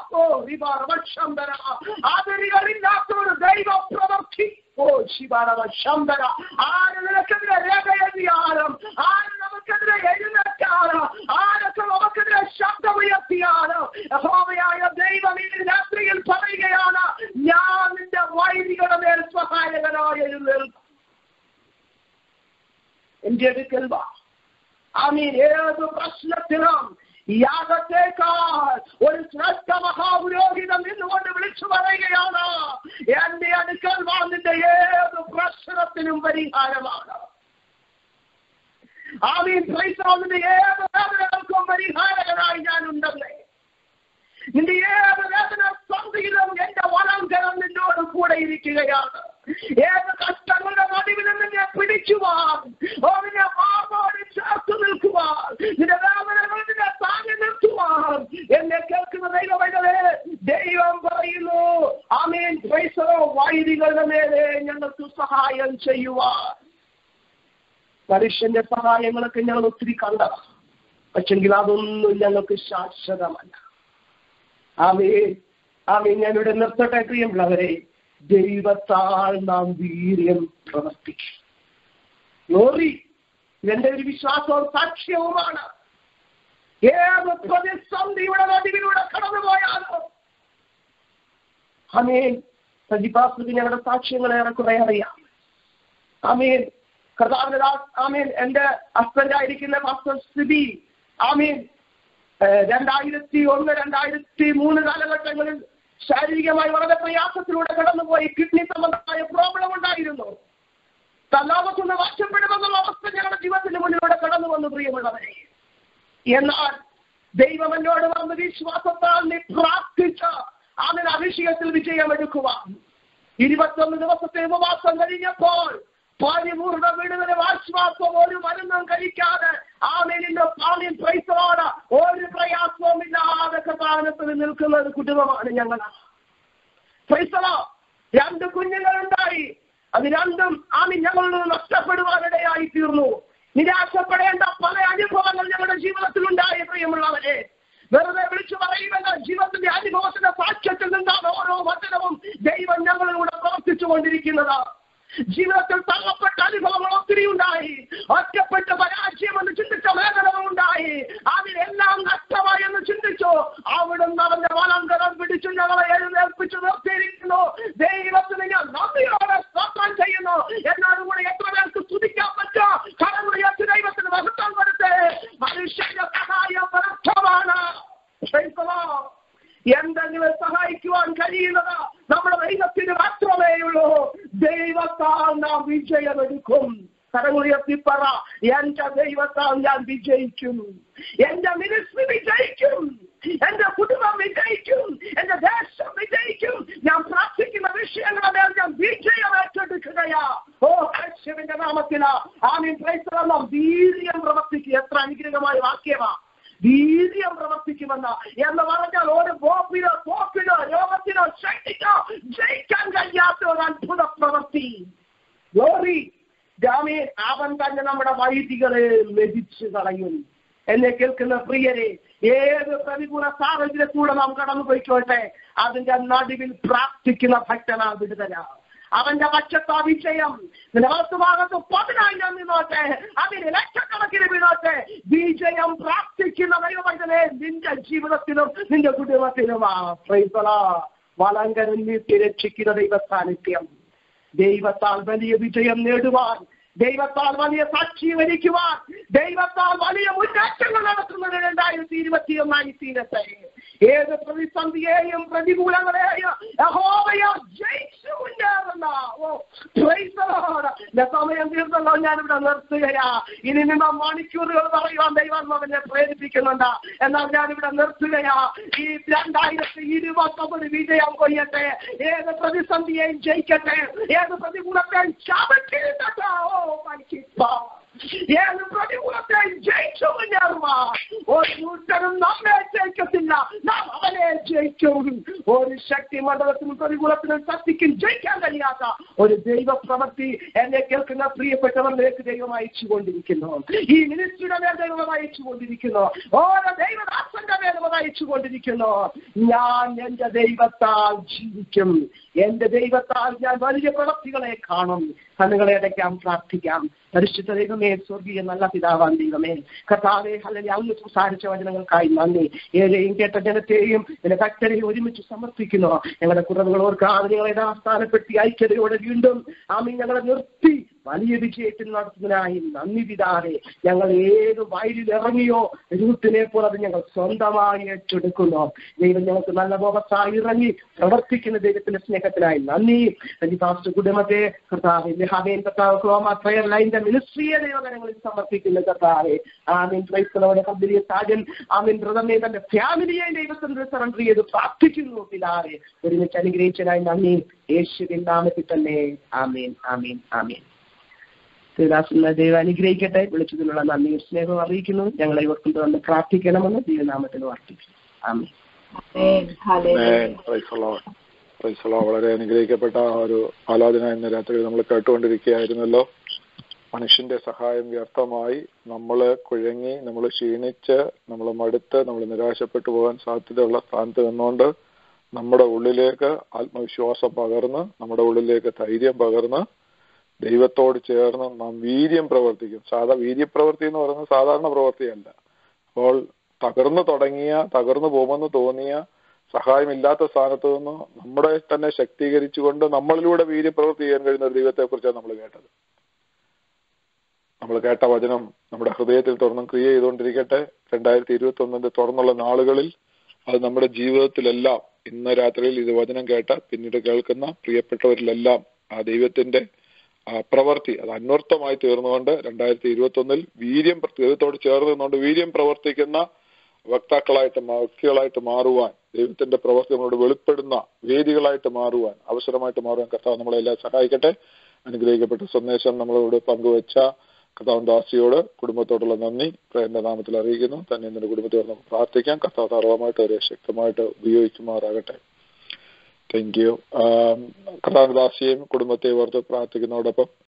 അതിരുകളില്ലാത്ത ഒരു ദൈവ പ്രവൃത്തി, ശിവരവശംബര. ആര് നിനക്കെതിരെ രേഖ എഴുതിയാലും, ആര് നമുക്കെതിരെ എഴുന്നേറ്റാലും, ആരൊക്കെ നമുക്കെതിരെ ശബ്ദമുയർത്തിയാലും യഹോവയായ ദൈവം ഈ രാത്രിയിൽ പറയുകയാണ്, ഞാൻ നിന്റെ വൈദികളുടെ മേൽ സഹായകനായി എഴുന്നേൽക്കും. എന്റെ അടുക്കൽ വാ. ആമീൻ. ഏത് പ്രശ്നത്തിനും യാഗത്തേക്കാൾ ഒരു ശ്രേഷ്ഠ മഹാപുരോഹിതൻ നിന്നുകൊണ്ട് വിളിച്ചു പറയുകയാണ്, എന്റെ അടുക്കൽ വാ, നിന്റെ ഏത് പ്രശ്നത്തിനും പരിഹാരമാണ്. ആമീൻ. നിന്റെ ഏത് വേദനകൾക്കും പരിഹാരകനായി ഞാനുണ്ടല്ലേ. നിന്റെ ഏത് വേദന സന്ധിയിലും എന്റെ വലങ്കരം നിന്നോട് കൂടെ ഇരിക്കുകയാണ്. ഏത് കഷ്ടങ്ങളുടെ നടുവിലും നിന്നെ പിടിക്കുവാൻ, നിന്നെ മാറോട് ചേർത്ത് നിൽക്കുവാൻ, നിന്റെ വേദനകൾ നിന്നെ താങ്ങി നിർത്തുവാൻ എന്നെ കേൾക്കുന്ന ദൈവമേ, ദൈവം പറയുന്നു, ആമേൻ, വൈദികളുടെ മേലെ ഞങ്ങൾക്ക് സഹായം ചെയ്യുവാൻ. മനുഷ്യന്റെ സഹായങ്ങളൊക്കെ ഞങ്ങൾ ഒത്തിരി കണ്ടതാണ്, പക്ഷെങ്കിൽ അതൊന്നും ഞങ്ങൾക്ക് ശാശ്വതമല്ല. ആമേൻ, ആമേൻ. ഞാനിവിടെ നിർത്തട്ടെ പ്രിയമുള്ളവരെ. ദൈവത്താൽ നാം വീര്യം പ്രവർത്തിക്കും. ഗ്ലോറി. ഇതെന്റെ ഒരു വിശ്വാസവും സാക്ഷ്യവുമാണ്. ഏത് പ്രതിസന്ധിയുടെ നടുവിലൂടെ കടന്നുപോയാലോ, ആമേൻ, പ്രതിഭാസത്തിന് ഞങ്ങളുടെ സാക്ഷ്യങ്ങൾ ഏറെക്കുറെ അറിയാം. ആമേൻ. കർത്താവിന്റെ ആമേൻ. എന്റെ ഹസ്ബൻഡായിരിക്കുന്ന പാസ്റ്റർ സിബി, ആമേൻ, 2001, 2003 കാലഘട്ടങ്ങളിൽ ശാരീരികമായി വളരെ പ്രയാസത്തിലൂടെ കടന്നുപോയി. കിഡ്നി സംബന്ധമായ പ്രോബ്ലം ഉണ്ടായിരുന്നു. ലോകത്തുനിന്ന് മാറ്റപ്പെടുമെന്നുള്ള അവസ്ഥ ഞങ്ങളുടെ ജീവിതത്തിന് മുന്നിലൂടെ കടന്നു വന്നു പ്രിയമുള്ളവരെ. എന്നാൽ ദൈവം എന്നോട് വന്ന് വിശ്വാസത്താൽ നീ പ്രാർത്ഥിച്ച അവന് അഭിഷേകത്തിൽ വിജയമെടുക്കുവാൻ 21 ദിവസത്തെ ഉപവാസം കഴിഞ്ഞപ്പോൾ പരിപൂർണ്ണ വിടുതലും ആശ്വാസവും ഒരു മരുന്നും കഴിക്കാതെ ആമേൻ പ്രൈസോട് ഒരു പ്രയാസവും ഇല്ലാതെ കർത്താവിനത്തിൽ നിൽക്കുന്ന ഒരു കുടുംബമാണ് ഞങ്ങൾ. പ്രൈസലോ. 2 കുഞ്ഞുങ്ങളുണ്ടായി. അത് രണ്ടും ഞങ്ങളിൽ നിന്ന് നഷ്ടപ്പെടുവാനിടയായി തീർന്നു. നിരാശപ്പെടേണ്ട പല അനുഭവങ്ങൾ ഞങ്ങളുടെ ജീവിതത്തിൽ ഉണ്ടായി പ്രിയമുള്ളവരെ. വെറുതെ വിളിച്ചു പറയുമെന്ന ജീവിതത്തിന്റെ അനുഭവത്തിന്റെ സാക്ഷ്യത്തിൽ നിന്നാണ് ഓരോ വചനവും ദൈവം ഞങ്ങളിലൂടെ പ്രവർത്തിച്ചു കൊണ്ടിരിക്കുന്നത്. ജീവിതത്തിൽ തള്ളപ്പെട്ട അനുഭവങ്ങൾ ഒത്തിരി ഉണ്ടായി. ഒറ്റപ്പെട്ട് പരാജയമെന്ന് ചിന്തിച്ച വേദനകൾ ഉണ്ടായി. അതിലെല്ലാം നഷ്ടമായി എന്ന് ചിന്തിച്ചു. അവിടുന്ന് അവന്റെ വലങ്കരം പിടിച്ചു ഞങ്ങളെ എഴുന്നേൽപ്പിച്ചു നിർത്തിയിരിക്കുന്നു. ദൈവത്തിന് ഞാൻ നന്ദിയോടെ സ്തോത്രം ചെയ്യുന്നു. എന്നോട് കൂടെ എത്ര പേർക്ക് സ്തുതിക്കാൻ പറ്റുമോ? കടന്നുയർത്തി ദൈവത്തിന് മഹത്വം കൊടുത്തേ. മനുഷ്യന്റെ സഹായം വ്യർത്ഥമാണ്. എന്തെങ്കിലും സഹായിക്കുവാൻ കഴിയുന്നത് നമ്മുടെ ദൈവത്തിന് മാത്രമേയുള്ളൂ. ദൈവത്താൽ നാം വിജയമെടുക്കും. കരമുയർത്തി പറ, എന്റെ ദൈവത്താൽ ഞാൻ വിജയിക്കും. എന്റെ മിനിസ്ട്രി വിജയിക്കും. എന്റെ കുടുംബം വിജയിക്കും. എന്റെ ദേശം വിജയിക്കും. ഞാൻ പ്രാർത്ഥിക്കുന്ന വിഷയങ്ങളുടെ മേൽ ഞാൻ വിജയം ഏറ്റെടുക്കുകയാ. യേശുവിന്റെ നാമത്തില് ആമേൻ. പ്രൈസ് നാം വീര്യം പ്രവർത്തിക്കുക. എത്ര അനുഗ്രഹമായ വാക്യമാ. വീര്യം പ്രവർത്തിക്കുമെന്ന് എന്ന് പറഞ്ഞാൽ ഒരു പോക്കിനോ രോഗത്തിനോ ശക്തിക്കോ ജയിക്കാൻ കഴിയാത്ത ഒരു അത്ഭുത പ്രവൃത്തി. ഗ്ലോറി. ആമേൻ. അവൻ തന്നെ നമ്മുടെ വൈദികളെ ലഭിച്ചു കളയും. എന്നെ കേൾക്കുന്ന പ്രിയരെ, ഏത് പ്രതികൂല സാഹചര്യത്തിലൂടെ നാം കടന്നു പോയിക്കോട്ടെ, അതിന്റെ നടുവിൽ പ്രാർത്ഥിക്കുന്ന ഭക്തനാ വിടുതല. അവന്റെ പക്ഷത്താ വിജയം. ഭാഗത്ത് 10,000 നിന്നോട്ടെ, അതിന് ലക്ഷക്കണക്കിന് വീണോട്ടെ, വിജയം പ്രാർത്ഥിക്കുന്ന ദൈവമേ നിന്റെ ജീവിതത്തിലും നിന്റെ കുടുംബത്തിലുമാ. വലങ്കരം നീട്ടി രക്ഷിക്കുന്ന ദൈവ സാന്നിധ്യം. ദൈവത്താൽ വലിയ വിജയം നേടുവാൻ, ദൈവത്താൽ വലിയ സാക്ഷി വരിക്കുവാൻ, ദൈവത്താൽ വലിയ മുന്നേറ്റങ്ങൾ നടത്തുന്നത് 2021 തീരട്ടെ. ഏത് പ്രതിസന്ധിയെയും പ്രതികൂലങ്ങളെയും യഹോവയാൽ ജയിച്ചു മുന്നേറുന്ന സമയം തീർന്നല്ലോ. ഞാനിവിടെ നിർത്തുകയാ. ഇനി നിന്ന് മണിക്കൂറുകൾ പറയുവാൻ ദൈവം അവനെ പ്രേരിപ്പിക്കുന്നുണ്ട്. എന്നാൽ ഞാനിവിടെ നിർത്തുകയാ. ഈ 2029 വിജയം കൊയ്യട്ടെ. ഏത് പ്രതിസന്ധിയെയും ജയിക്കട്ടെ. ഏത് പ്രതികൂലത്തെയും ചവിട്ടിയിട്ടോ ഏത് പ്രതികൂലത്തെയും ജയിച്ചു മുന്നേറുക. ഒരു കൂട്ടരും നമ്മെ ജയിക്കത്തില്ല, നാം അവനെ ജയിക്കും. ഒരു ശക്തി മണ്ഡലത്തിനും പ്രതികൂലത്തിനും ശക്തിക്കും ജയിക്കാൻ കഴിയാത്ത ഒരു ദൈവ പ്രവൃത്തി എന്നെ കേൾക്കുന്ന പ്രിയപ്പെട്ടവരിലേക്ക് ദൈവം അയച്ചുകൊണ്ടിരിക്കുന്നു. ഈ മിനിസ്ട്രിയുടെ മേൽ ദൈവം അയച്ചുകൊണ്ടിരിക്കുന്നു. ഓരോ ദൈവദാസന്റെ മേലും അയച്ചുകൊണ്ടിരിക്കുന്നു. ഞാൻ എന്റെ ദൈവത്താൽ ജീവിക്കും. എന്റെ ദൈവത്താൽ ഞാൻ വലിയ പ്രവൃത്തികളെ കാണും. കണ്ണുകളെ അടയ്ക്കാം, പ്രാർത്ഥിക്കാം. പരിശുദ്ധ ദൈവമേ, സ്വർഗീയ നല്ല പിതാവാൻ ദൈവമേ, കർത്താവേ, അല്ലെങ്കിൽ അങ്ങ് സംസാരിച്ച വചനങ്ങൾക്കായി നന്ദി. ഏതെയും കേട്ട ജനത്തെയും എന്റെ ഭക്തരെയും ഒരുമിച്ച് സമർപ്പിക്കുന്നു. ഞങ്ങളുടെ കുറവുകൾ ഓർക്കാതെ ഞങ്ങളെ സ്ഥാനപ്പെടുത്തി ഐക്യതയോടെ വീണ്ടും ആമീൻ ഞങ്ങളെ നിർത്തി വലിയ വിജയത്തിൽ നടത്തുന്നതിനായി നന്ദി പിതാവേ. ഞങ്ങൾ ഏത് വയലിൽ ഇറങ്ങിയോ രൂത്തിനെ പോലെ അത് ഞങ്ങൾ സ്വന്തമായി ഏറ്റെടുക്കുന്നു. ദൈവം ഞങ്ങൾക്ക് നല്ല ബോധത്തായി ഇറങ്ങി പ്രവർത്തിക്കുന്ന ദൈവത്തിന്റെ സ്നേഹത്തിനായി നന്ദി. പാസ്റ്റർ കുടുംബത്തെ കർത്താവേ, ഹാബേൻ കർത്താവ് ക്ലോമ പ്രയർ ലൈനിന്റെ മിനിസ്ട്രിയെ ദൈവകരങ്ങളിൽ സമർപ്പിക്കുന്ന കർത്താവേ. ആമീൻ. ക്രൈസ്തവരുടെ കമ്പനിയെ സാജൻ ആമീൻ ബ്രദറിനെ തന്റെ ഫാമിലിയെ ദൈവത്തിന്റെ സറണ്ടർ ചെയ്ത് പ്രാർത്ഥിക്കുന്നു പിതാവേ. ഒരുമിച്ച് അനുഗ്രഹിച്ചതിനായി നന്ദി. യേശുവിൻ നാമത്തിൽ തന്നെ. ആമീൻ, ആമീൻ, ആമീൻ. ദൈവം അനുഗ്രഹിക്കട്ടെ. വിളിച്ചതിനുള്ള നന്ദിയും സ്നേഹവും അറിയിക്കുന്നു. ഞങ്ങളെ ഇവർക്കൊണ്ട് പ്രാർത്ഥിക്കണമെന്ന് ദൈവനാമത്തിൽ പ്രാർത്ഥിക്കുന്നു. ആമീൻ. വളരെ അനുഗ്രഹിക്കപ്പെട്ട ഒരു ആലോചന ഇന്ന് രാത്രി നമ്മൾ കേട്ടുകൊണ്ടിരിക്കുകയായിരുന്നല്ലോ. മനുഷ്യന്റെ സഹായം വ്യർത്ഥമായി, നമ്മൾ കുഴങ്ങി, നമ്മൾ ക്ഷീണിച്ച്, നമ്മൾ മടുത്ത്, നമ്മൾ നിരാശപ്പെട്ടു പോകാൻ സാധ്യതയുള്ള സ്ഥാനത്ത് നിന്നുകൊണ്ട് നമ്മുടെ ഉള്ളിലേക്ക് ആത്മവിശ്വാസം പകർന്ന്, നമ്മുടെ ഉള്ളിലേക്ക് ധൈര്യം പകർന്ന്, ദൈവത്തോട് ചേർന്ന് നാം വീര്യം പ്രവർത്തിക്കും. വീര്യപ്രവൃത്തി എന്ന് പറയുന്നത് സാധാരണ പ്രവൃത്തിയല്ല. അപ്പോൾ തകർന്നു പോകുമെന്ന് തോന്നിയ സഹായമില്ലാത്ത സ്ഥാനത്ത് നിന്ന് നമ്മളെ തന്നെ ശക്തീകരിച്ചുകൊണ്ട് നമ്മളിലൂടെ വീര്യപ്രവൃത്തി ചെയ്യാൻ കഴിയുന്ന ഒരു ദൈവത്തെ കുറിച്ചാണ് നമ്മൾ കേട്ടത്. നമ്മൾ കേട്ട വചനം നമ്മുടെ ഹൃദയത്തിൽ തുറന്നും ക്രിയ ചെയ്തുകൊണ്ടിരിക്കട്ടെ. 2021 തുറന്നുള്ള നാളുകളിൽ അത് നമ്മുടെ ജീവിതത്തിലെല്ലാം, ഇന്ന് രാത്രിയിൽ ഇത് വചനം കേട്ട പിന്നീട് കേൾക്കുന്ന പ്രിയപ്പെട്ടവരിലെല്ലാം ആ ദൈവത്തിന്റെ പ്രവൃത്തി അത് അന്വർത്ഥമായി തീർന്നുകൊണ്ട് 2021 ദൈവത്തോട് ചേർന്ന് നിന്നുകൊണ്ട് വീര്യം പ്രവർത്തിക്കുന്ന വ്യക്തികളായിട്ട് മാറുവാൻ, ദൈവത്തിന്റെ പ്രവൃത്തി നമ്മളോട് വെളിപ്പെടുന്ന വേദികളായിട്ട് മാറുവാൻ, അവസരമായിട്ട് മാറുവാൻ കർത്താവ് നമ്മളെല്ലാം സഹായിക്കട്ടെ. അനുഗ്രഹിക്കപ്പെട്ട സന്ദേശം നമ്മളോട് പങ്കുവെച്ച കർത്താവ് ദാസിയോട് കുടുംബത്തോടുള്ള നന്ദി പ്രേരണ നാമത്തിൽ അറിയിക്കുന്നു. തന്നെ എന്റെ കുടുംബത്തോട് നമുക്ക് പ്രാർത്ഥിക്കാം. കർത്താവ് ധാരാളമായിട്ട് അവരെ ശക്തമായിട്ട് ഉപയോഗിക്കുമാറാകട്ടെ. Thank you. കർത്താവ് ദാസിയെയും കുടുംബത്തെ ഓർത്ത് പ്രാർത്ഥിക്കുന്നതോടൊപ്പം